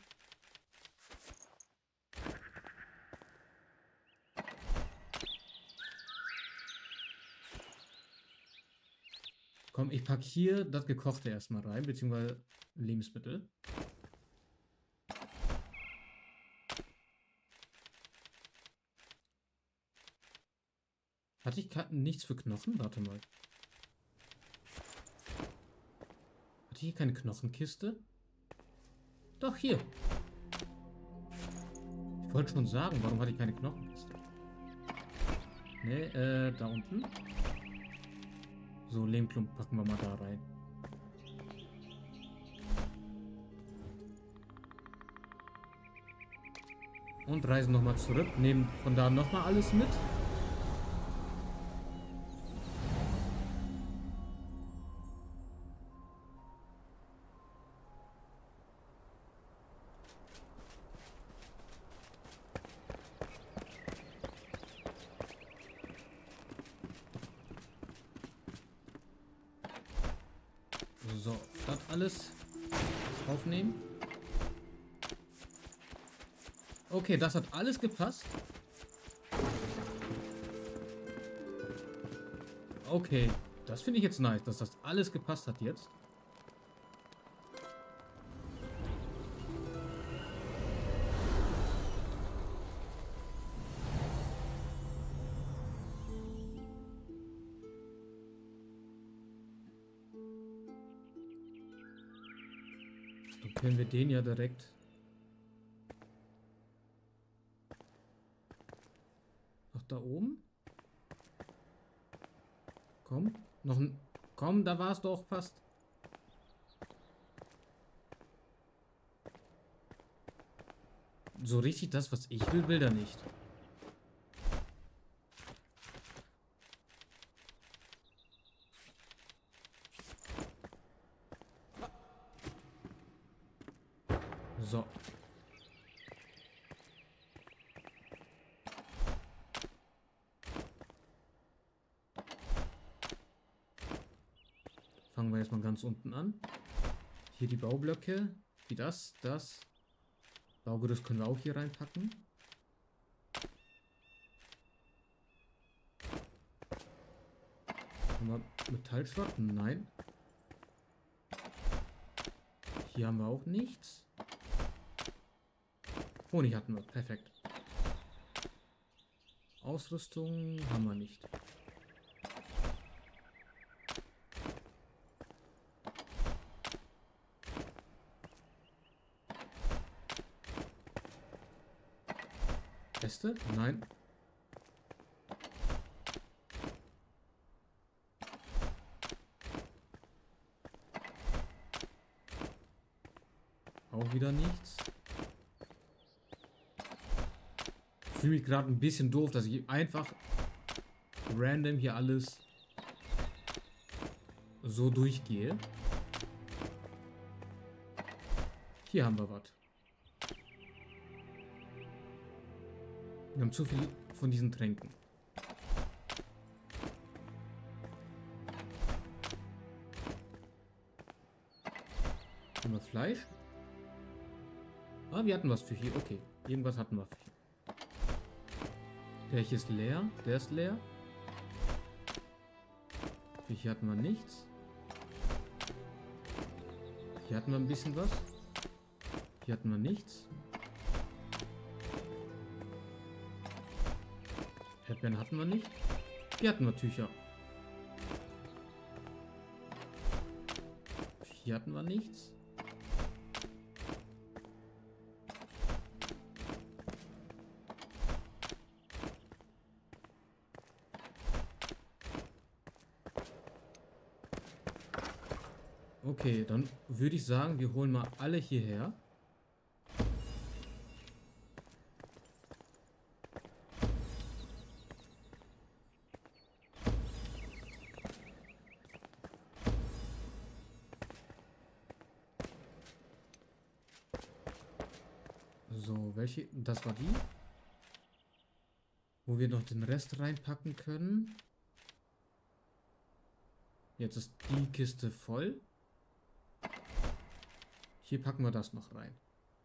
Komm, ich packe hier das Gekochte erstmal rein, beziehungsweise Lebensmittel. Hatte ich nichts für Knochen? Warte mal. Hatte ich hier keine Knochenkiste? Doch, hier. Ich wollte schon sagen, warum hatte ich keine Knochenkiste? Ne, da unten. So, Lehmklumpen packen wir mal da rein. Und reisen nochmal zurück. Nehmen von da nochmal alles mit. So, das alles aufnehmen. Okay, das hat alles gepasst. Okay, das finde ich jetzt nice, dass das alles gepasst hat jetzt. Dann können wir den ja direkt... Noch da oben? Komm, noch ein... Komm, da war es doch fast. So richtig das, was ich will, will er nicht. So. Fangen wir erstmal ganz unten an. Hier die Baublöcke. Wie das. Baugerüst können wir auch hier reinpacken. Haben wir Metallschrott? Nein. Hier haben wir auch nichts. Honig hatten wir. Perfekt. Ausrüstung haben wir nicht. Kiste? Nein. Auch wieder nichts. Ich fühle mich gerade ein bisschen doof, dass ich einfach random hier alles so durchgehe. Hier haben wir was. Wir haben zu viel von diesen Tränken. Haben wir Fleisch? Ah, wir hatten was für hier. Okay, irgendwas hatten wir für hier. Der hier ist leer. Der ist leer. Für hier hatten wir nichts. Hier hatten wir ein bisschen was. Hier hatten wir nichts. Erdbeeren hatten wir nicht. Hier hatten wir Tücher. Hier hatten wir nichts. Okay, dann würde ich sagen, wir holen mal alle hierher. So, welche? Das war die. Wo wir noch den Rest reinpacken können. Jetzt ist die Kiste voll. Hier packen wir das noch rein.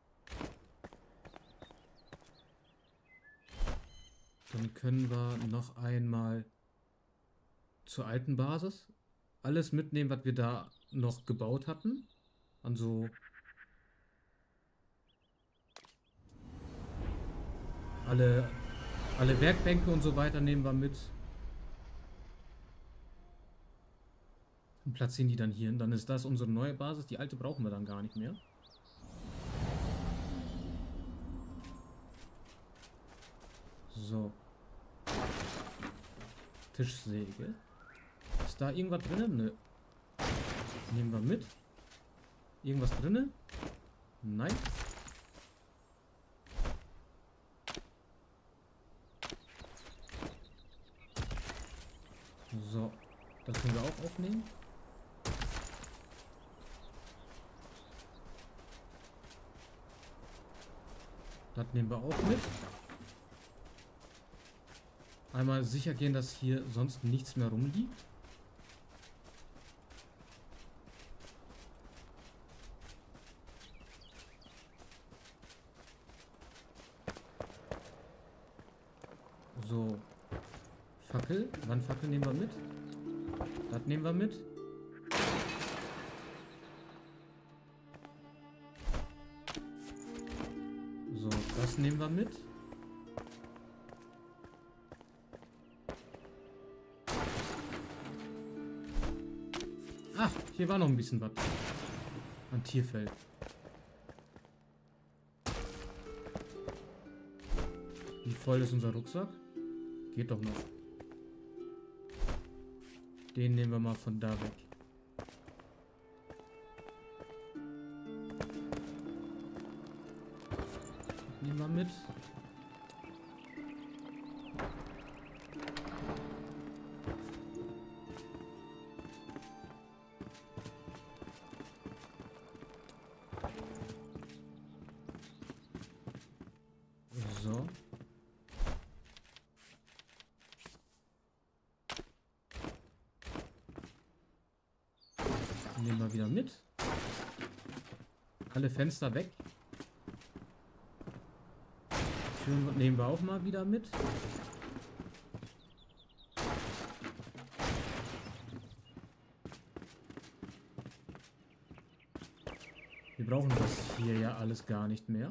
Dann können wir noch einmal zur alten Basis alles mitnehmen, was wir da noch gebaut hatten. Also alle Werkbänke und so weiter nehmen wir mit. Und platzieren die dann hier. Und dann ist das unsere neue Basis. Die alte brauchen wir dann gar nicht mehr. So. Tischsäge. Ist da irgendwas drin? Nö. Nehmen wir mit. Irgendwas drin? Nein. So. Das können wir auch aufnehmen. Das nehmen wir auch mit. Einmal sicher gehen, dass hier sonst nichts mehr rumliegt. So. Fackel. Wandfackel nehmen wir mit. Das nehmen wir mit. So, das nehmen wir mit. Ach, hier war noch ein bisschen was. An Tierfell. Wie voll ist unser Rucksack? Geht doch noch. Den nehmen wir mal von da weg. Nehmen wir mit. So. Nehmen wir wieder mit. Alle Fenster weg. Türen nehmen wir auch mal wieder mit. Wir brauchen das hier ja alles gar nicht mehr.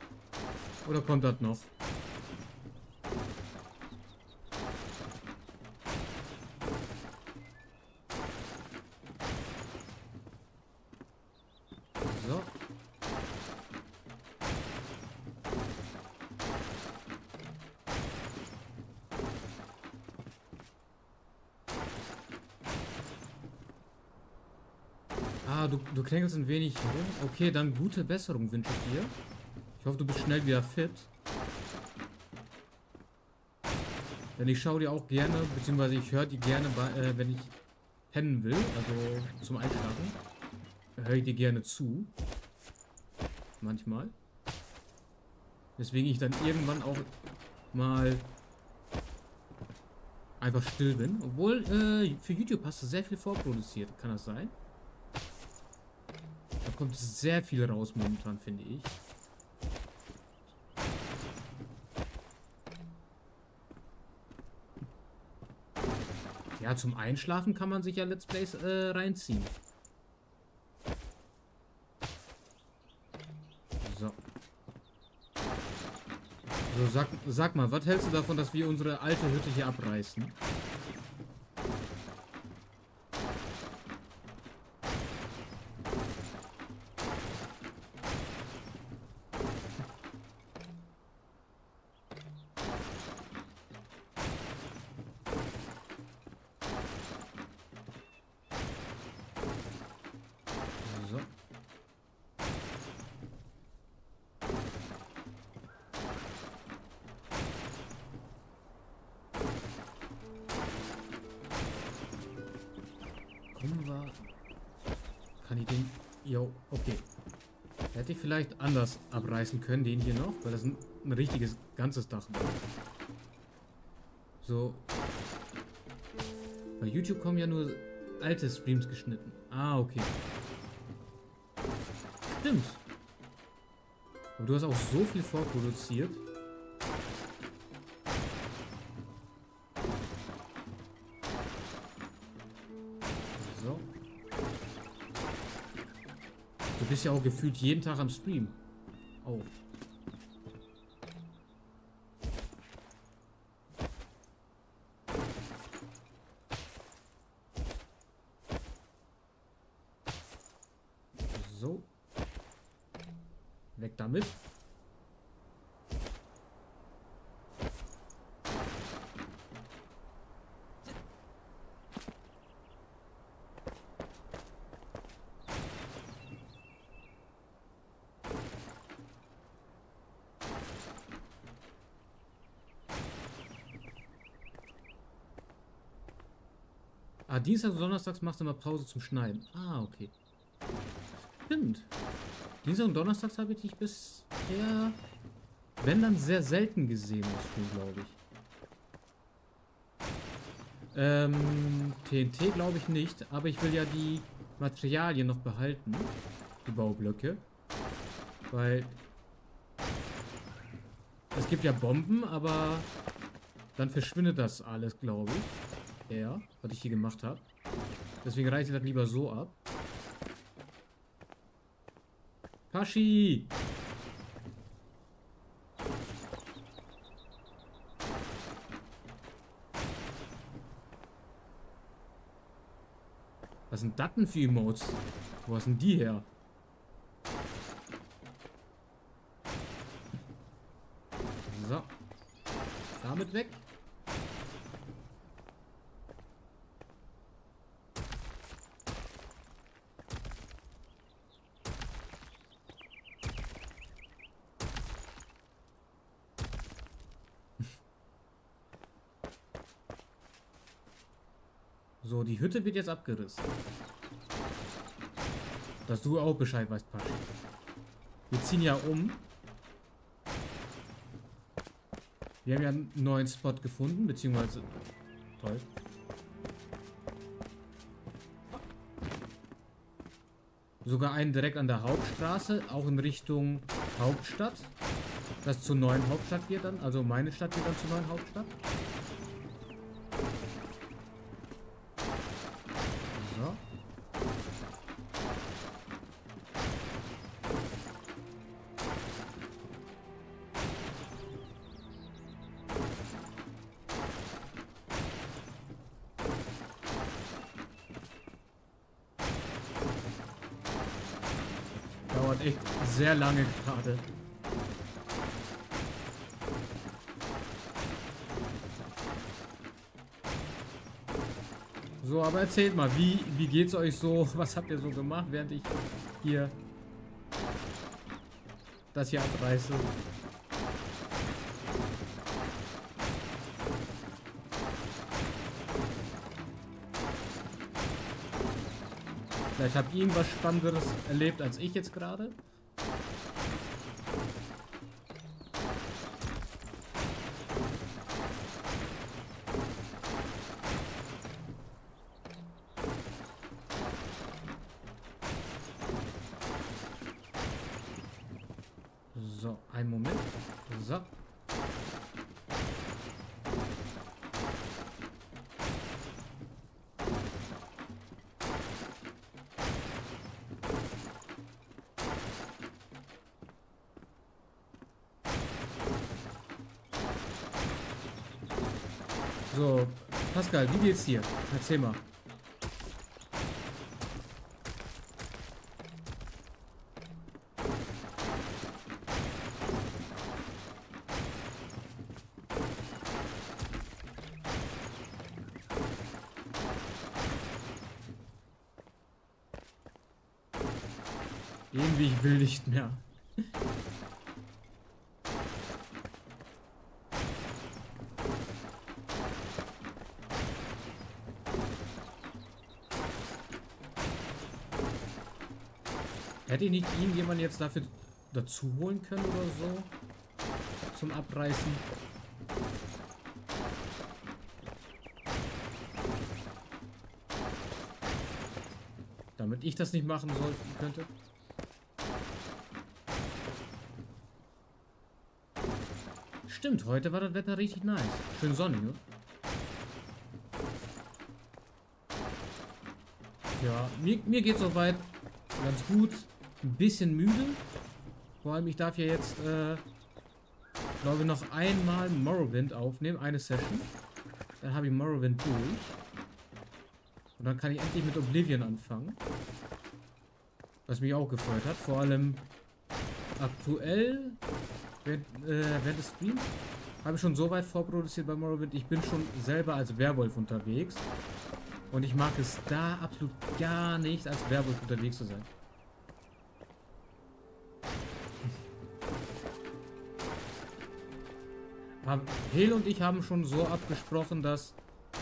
Oder kommt das noch? So. Ah, du kränkelst ein wenig rum. Okay, dann gute Besserung wünsche ich dir. Ich hoffe, du bist schnell wieder fit. Denn ich schaue dir auch gerne, beziehungsweise ich höre die gerne, wenn ich pennen will, also zum Einschlafen. Höre ich dir gerne zu. Manchmal. Deswegen ich dann irgendwann auch mal einfach still bin. Obwohl, für YouTube hast du sehr viel vorproduziert. Kann das sein? Da kommt sehr viel raus momentan, finde ich. Ja, zum Einschlafen kann man sich ja Let's Plays reinziehen. So. So, sag mal, was hältst du davon, dass wir unsere alte Hütte hier abreißen? So. Kommen wir... Kann ich den... Jo, okay. Hätte ich vielleicht anders abreißen können, den hier noch, weil das ein richtiges, ganzes Dach war. So. Bei YouTube kommen ja nur alte Streams geschnitten. Ah, okay. Stimmt. Aber du hast auch so viel vorproduziert. So. Du bist ja auch gefühlt jeden Tag am Stream. Oh. So. Weg damit. Ah, Dienstags und Donnerstags machst du mal Pause zum Schneiden. Ah, okay. Stimmt. Dienstag und Donnerstags habe ich dich bisher, wenn dann, sehr selten gesehen, glaube ich. TNT glaube ich nicht, aber ich will ja die Materialien noch behalten. Die Baublöcke. Weil es gibt ja Bomben, aber dann verschwindet das alles, glaube ich. Ja, was ich hier gemacht habe. Deswegen reiße ich das lieber so ab. Paschi! Was sind das denn für Emotes? Wo sind die her? So. Damit weg. So, die Hütte wird jetzt abgerissen. Dass du auch Bescheid weißt, Paschi. Wir ziehen ja um. Wir haben ja einen neuen Spot gefunden, beziehungsweise... Toll. Sogar einen direkt an der Hauptstraße, auch in Richtung Hauptstadt. Das zur neuen Hauptstadt wird dann, also meine Stadt wird dann zur neuen Hauptstadt. So. dauert echt sehr lange gerade. So, aber erzählt mal, wie geht's euch so? Was habt ihr so gemacht, während ich hier das hier abreiße? Vielleicht habt ihr irgendwas Spannenderes erlebt als ich jetzt gerade. So, einen Moment. So. So, Pascal, wie geht's dir? Erzähl mal. Irgendwie, ich will nicht mehr. Hätte ich nicht irgendjemand jetzt dafür dazu holen können oder so? Zum Abreißen? Damit ich das nicht machen könnte? Stimmt, heute war das Wetter richtig nice. Schön sonnig, ne? Ja, mir geht soweit ganz gut. Ein bisschen müde. Vor allem, ich darf ja jetzt, glaube ich, noch einmal Morrowind aufnehmen. Eine Session. Dann habe ich Morrowind durch. Und dann kann ich endlich mit Oblivion anfangen. Was mich auch gefreut hat. Vor allem aktuell, während des Streams, habe ich schon so weit vorproduziert bei Morrowind. Ich bin schon selber als Werwolf unterwegs. Und ich mag es da absolut gar nicht, als Werwolf unterwegs zu sein. Hel und ich haben schon so abgesprochen, dass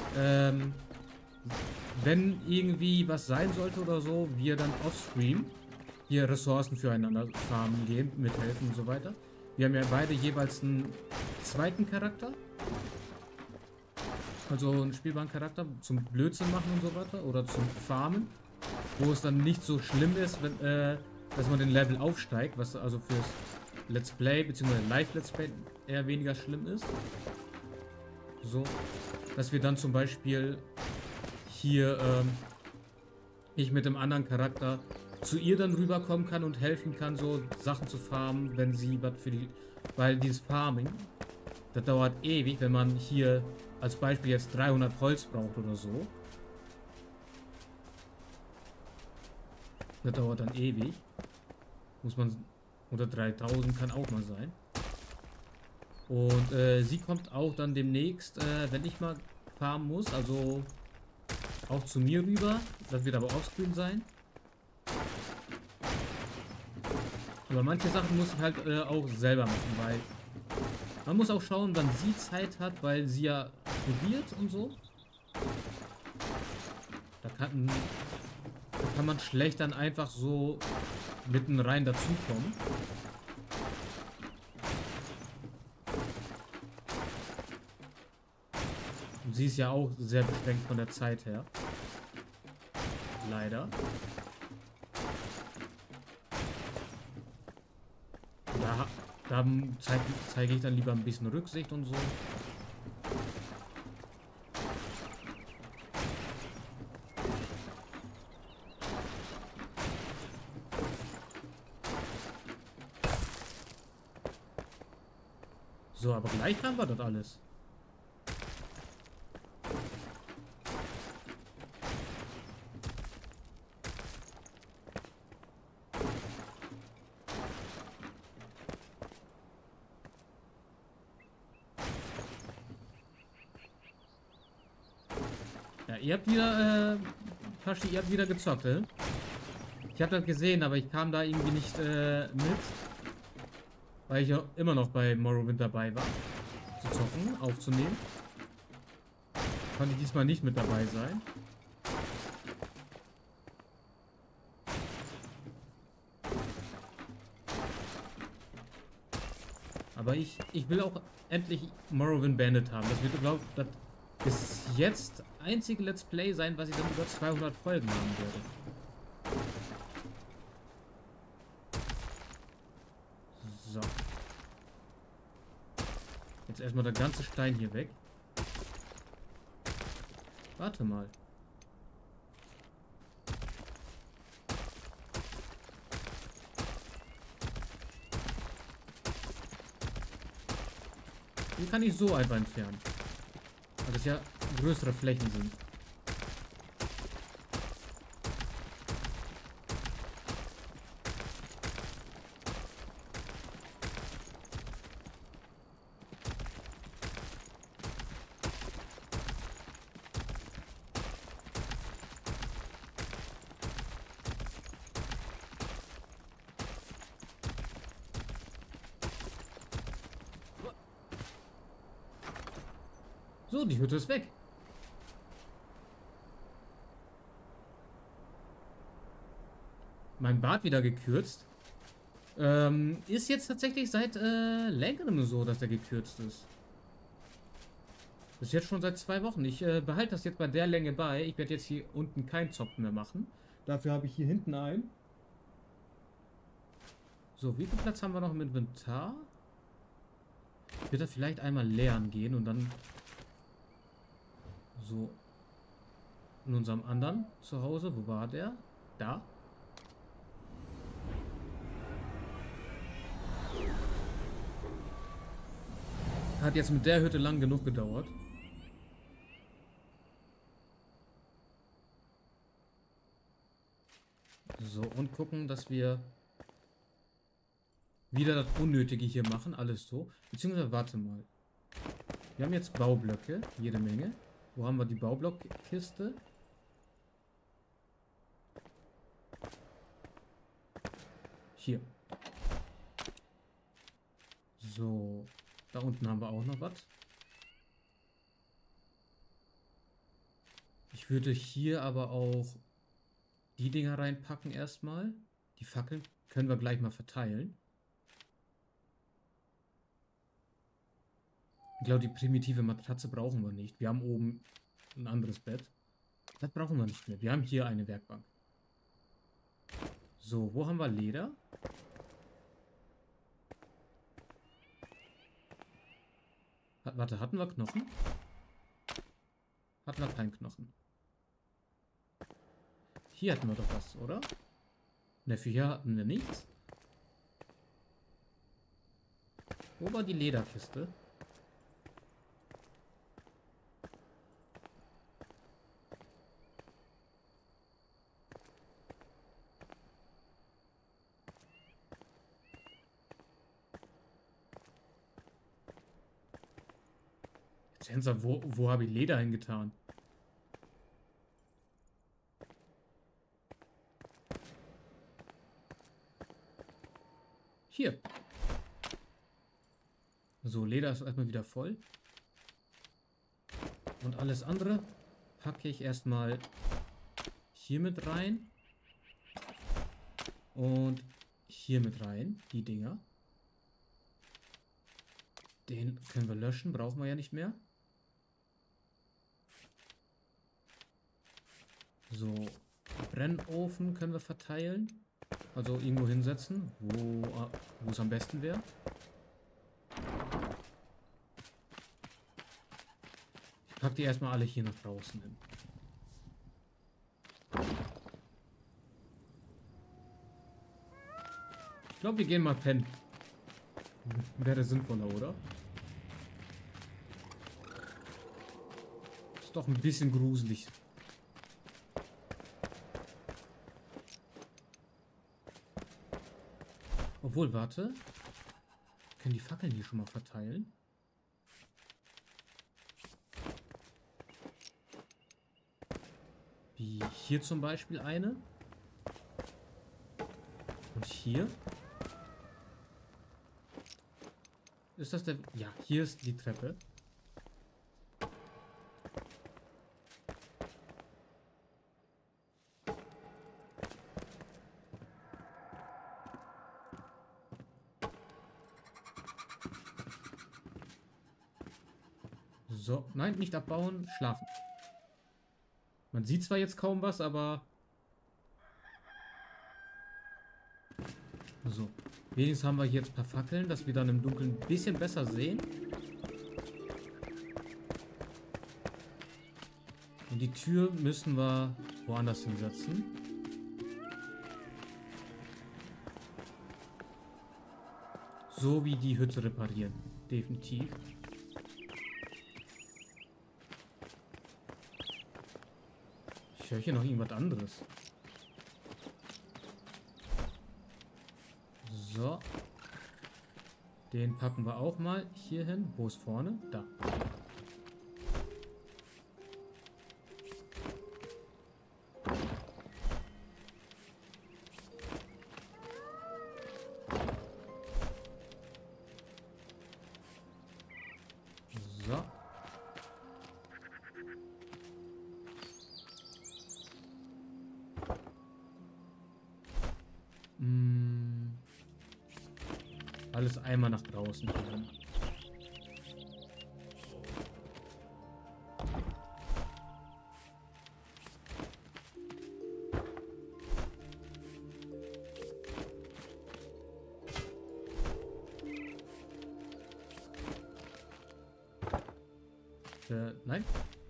wenn irgendwie was sein sollte oder so, wir dann offstream hier Ressourcen füreinander farmen gehen, mithelfen und so weiter. Wir haben ja beide jeweils einen zweiten Charakter. Also einen spielbaren Charakter zum Blödsinn machen und so weiter. Oder zum Farmen. Wo es dann nicht so schlimm ist, wenn, dass man den Level aufsteigt. Was also fürs Let's Play bzw. Live-Let's Play eher weniger schlimm ist. So. Dass wir dann zum Beispiel hier ich mit dem anderen Charakter zu ihr dann rüberkommen kann und helfen kann, so Sachen zu farmen, wenn sie was für die... Weil dieses Farming, das dauert ewig, wenn man hier als Beispiel jetzt 300 Holz braucht oder so. Das dauert dann ewig. Muss man... Oder 3000 kann auch mal sein. Und sie kommt auch dann demnächst, wenn ich mal farmen muss, also auch zu mir rüber. Das wird aber offscreen sein. Aber manche Sachen muss ich halt auch selber machen, weil man muss auch schauen, wann sie Zeit hat, weil sie ja studiert und so. Da kann man schlecht dann einfach so mitten rein dazukommen. Und sie ist ja auch sehr beschränkt von der Zeit her. Leider. Da zeige ich dann lieber ein bisschen Rücksicht und so. So, aber gleich haben wir das alles. ihr habt wieder, Tashi, ihr habt wieder gezockt, Ich habe das gesehen, aber ich kam da irgendwie nicht mit, weil ich ja immer noch bei Morrowind dabei war, zu zocken, aufzunehmen. Konnte ich diesmal nicht mit dabei sein. Aber ich will auch endlich Morrowind beendet haben. Das wird, glaube ich, das bis jetzt einzige Let's Play sein, was ich dann über 200 Folgen haben werde. So. Jetzt erstmal der ganze Stein hier weg. Warte mal. Den kann ich so einfach entfernen. Weil das ja größere Flächen sind. So, die Hütte ist weg. Mein Bart wieder gekürzt. Ist jetzt tatsächlich seit längerem so, dass der gekürzt ist. Ist jetzt schon seit 2 Wochen. Ich behalte das jetzt bei der Länge bei. Ich werde jetzt hier unten keinen Zopf mehr machen. Dafür habe ich hier hinten einen. So, wie viel Platz haben wir noch im Inventar? Ich würde da vielleicht einmal leeren gehen und dann so in unserem anderen Zuhause. Wo war der? Da. Hat jetzt mit der Hütte lang genug gedauert. So, und gucken, dass wir wieder das Unnötige hier machen. Alles so. Beziehungsweise, warte mal. Wir haben jetzt Baublöcke. Jede Menge. Wo haben wir die Baublockkiste? Hier. So. Da unten haben wir auch noch was. Ich würde hier aber auch die Dinger reinpacken erstmal. Die Fackeln können wir gleich mal verteilen. Ich glaube, die primitive Matratze brauchen wir nicht. Wir haben oben ein anderes Bett. Das brauchen wir nicht mehr. Wir haben hier eine Werkbank. So, wo haben wir Leder? Warte, hatten wir Knochen? Hatten wir keinen Knochen. Hier hatten wir doch was, oder? Ne, für hier hatten wir nichts. Wo war die Lederkiste? Sensor, wo habe ich Leder hingetan? Hier. So, Leder ist erstmal wieder voll. Und alles andere packe ich erstmal hier mit rein. Und hier mit rein, die Dinger. Den können wir löschen, brauchen wir ja nicht mehr. So, Brennofen können wir verteilen. Also irgendwo hinsetzen, wo es am besten wäre. Ich packe die erstmal alle hier nach draußen hin. Ich glaube, wir gehen mal pennen. Wäre sinnvoller, oder? Ist doch ein bisschen gruselig. Obwohl, warte. Können die Fackeln hier schon mal verteilen? Hier zum Beispiel eine. Und hier. Ist das der... Ja, hier ist die Treppe. So, nein, nicht abbauen, schlafen. Man sieht zwar jetzt kaum was, aber... So. Wenigstens haben wir hier jetzt ein paar Fackeln, dass wir dann im Dunkeln ein bisschen besser sehen. Und die Tür müssen wir woanders hinsetzen. So wie die Hütte reparieren. Definitiv. Ich höre hier noch irgendwas anderes. So. Den packen wir auch mal hier hin. Wo ist vorne? Da. So. Alles einmal nach draußen führen. Nein.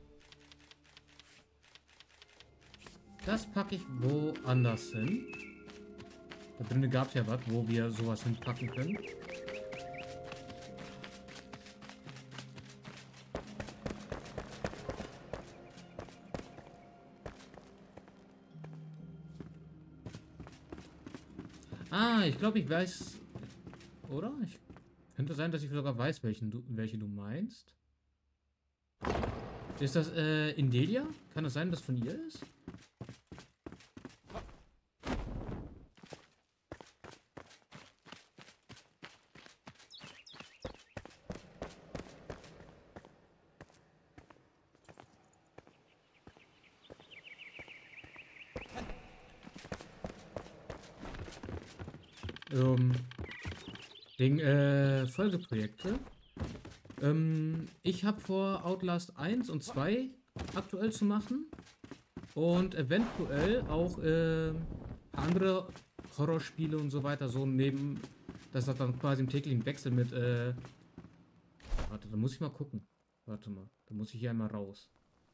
Das packe ich woanders hin. Da drinnen gab es ja was, wo wir sowas hinpacken können. Ah, ich glaube, ich weiß... Oder? Könnte sein, dass ich sogar weiß, welche du meinst. Ist das Indelia? Kann es sein, dass von ihr ist? Wegen Folgeprojekte. Ich habe vor, Outlast 1 und 2 aktuell zu machen. Und eventuell auch andere Horrorspiele und so weiter, so neben, dass das dann quasi im täglichen Wechsel mit, warte, da muss ich mal gucken. Warte mal, da muss ich hier einmal raus.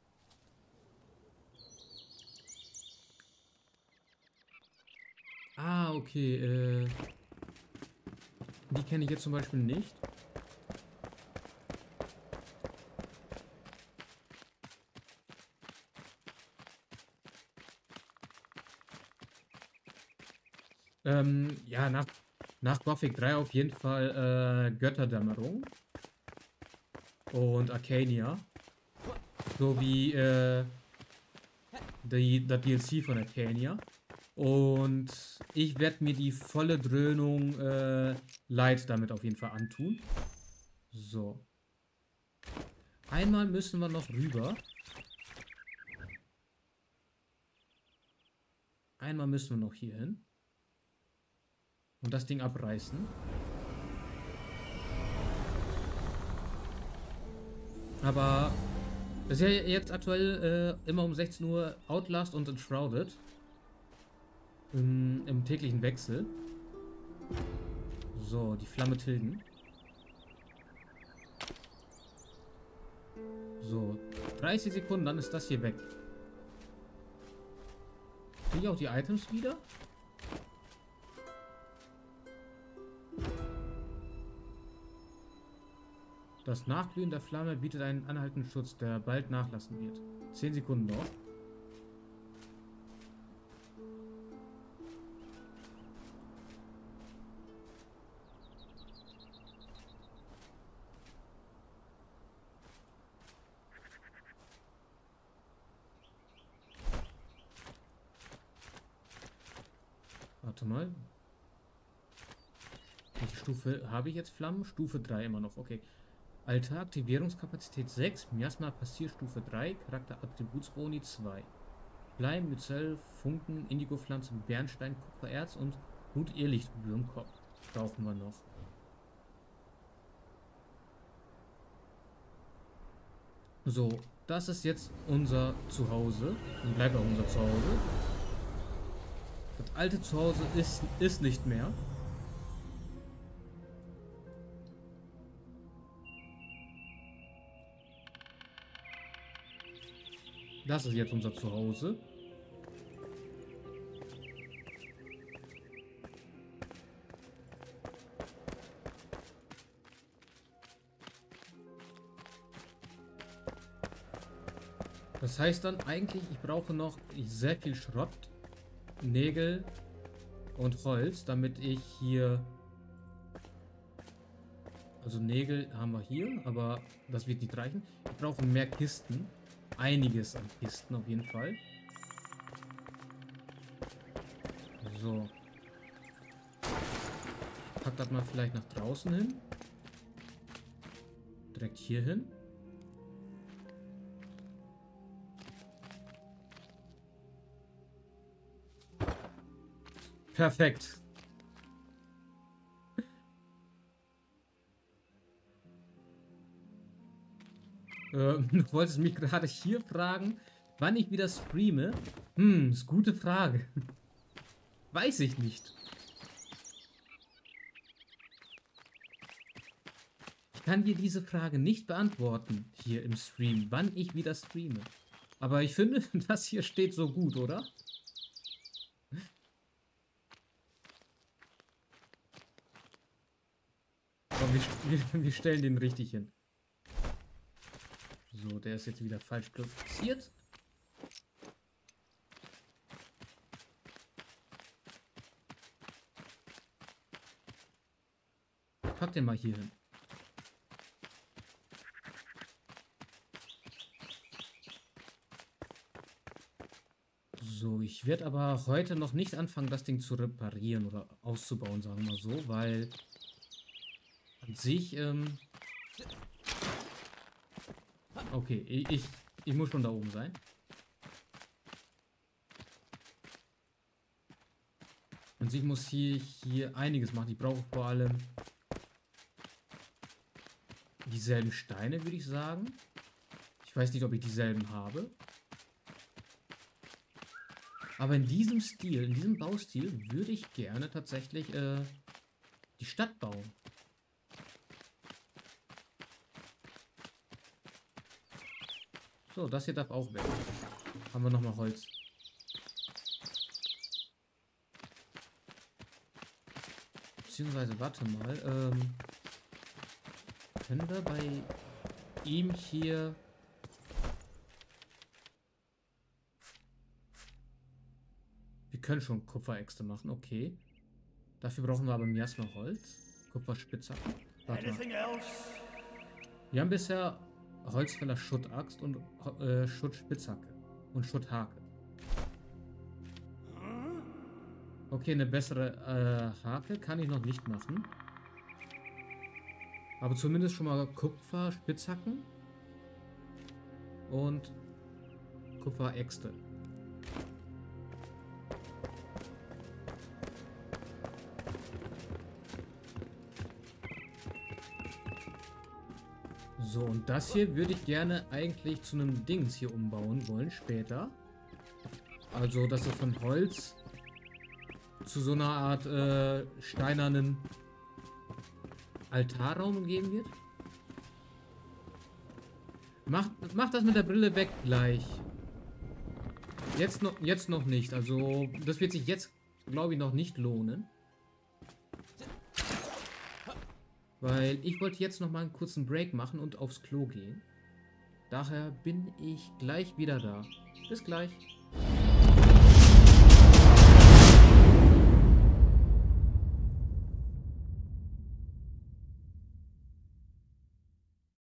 Ah, okay, die kenne ich jetzt zum Beispiel nicht. Ja, nach Gothic 3 auf jeden Fall Götterdämmerung und Arcania. Sowie das DLC von Arcania. Und ich werde mir die volle Dröhnung Light damit auf jeden Fall antun. So. Einmal müssen wir noch rüber. Einmal müssen wir noch hier hin. Und das Ding abreißen. Aber das ist ja jetzt aktuell immer um 16 Uhr Outlast und Enshrouded. Im täglichen Wechsel. So, die Flamme tilgen. So, 30 Sekunden, dann ist das hier weg. Kriege ich auch die Items wieder? Das Nachglühen der Flamme bietet einen anhaltenden Schutz, der bald nachlassen wird. 10 Sekunden noch. Warte mal. Welche Stufe habe ich jetzt? Flammen? Stufe 3 immer noch. Okay. Altar, Aktivierungskapazität 6. Miasma Passier Stufe 3. Charakter Attributsboni 2. Blei, Myzel, Funken, Indigo-Pflanze, Bernstein, Kupfererz und Irrlichtblumenkopf. Brauchen wir noch. So, das ist jetzt unser Zuhause. Und bleibt auch unser Zuhause. Das alte Zuhause ist nicht mehr. Das ist jetzt unser Zuhause. Das heißt dann eigentlich, ich brauche noch sehr viel Schrott, Nägel und Holz, damit ich hier... Also Nägel haben wir hier, aber das wird nicht reichen. Ich brauche mehr Kisten. Einiges an Kisten auf jeden Fall. So. Ich pack das mal vielleicht nach draußen hin. Direkt hier hin. Perfekt. Du wolltest mich gerade hier fragen, wann ich wieder streame? Ist eine gute Frage. Weiß ich nicht. Ich kann dir diese Frage nicht beantworten hier im Stream, wann ich wieder streame. Aber ich finde, das hier steht so gut, oder? Komm, wir stellen den richtig hin. So, der ist jetzt wieder falsch platziert. Pack den mal hier hin. So, ich werde aber heute noch nicht anfangen, das Ding zu reparieren oder auszubauen, sagen wir mal so, weil an sich, okay, ich muss schon da oben sein. An sich muss hier einiges machen. Ich brauche vor allem dieselben Steine, würde ich sagen. Ich weiß nicht, ob ich dieselben habe. Aber in diesem Stil, in diesem Baustil, würde ich gerne tatsächlich die Stadt bauen. So, das hier darf auch weg. Haben wir nochmal Holz. Beziehungsweise, warte mal. Können wir bei ihm hier... Wir können schon Kupferäxte machen, okay. Dafür brauchen wir aber erstmal Holz. Kupferspitzhacken. Warte mal. Wir haben bisher Holzfäller Schuttaxt und Schuttspitzhacke. Und Schutthake. Okay, eine bessere Hake kann ich noch nicht machen. Aber zumindest schon mal Kupferspitzhacken. Und Kupferäxte. So, und das hier würde ich gerne eigentlich zu einem Dings hier umbauen wollen, später. Also, dass es von Holz zu so einer Art steinernen Altarraum geben wird. Mach das mit der Brille weg gleich. Jetzt noch nicht. Also, das wird sich jetzt, glaube ich, noch nicht lohnen. Weil ich wollte jetzt noch mal einen kurzen Break machen und aufs Klo gehen. Daher bin ich gleich wieder da. Bis gleich.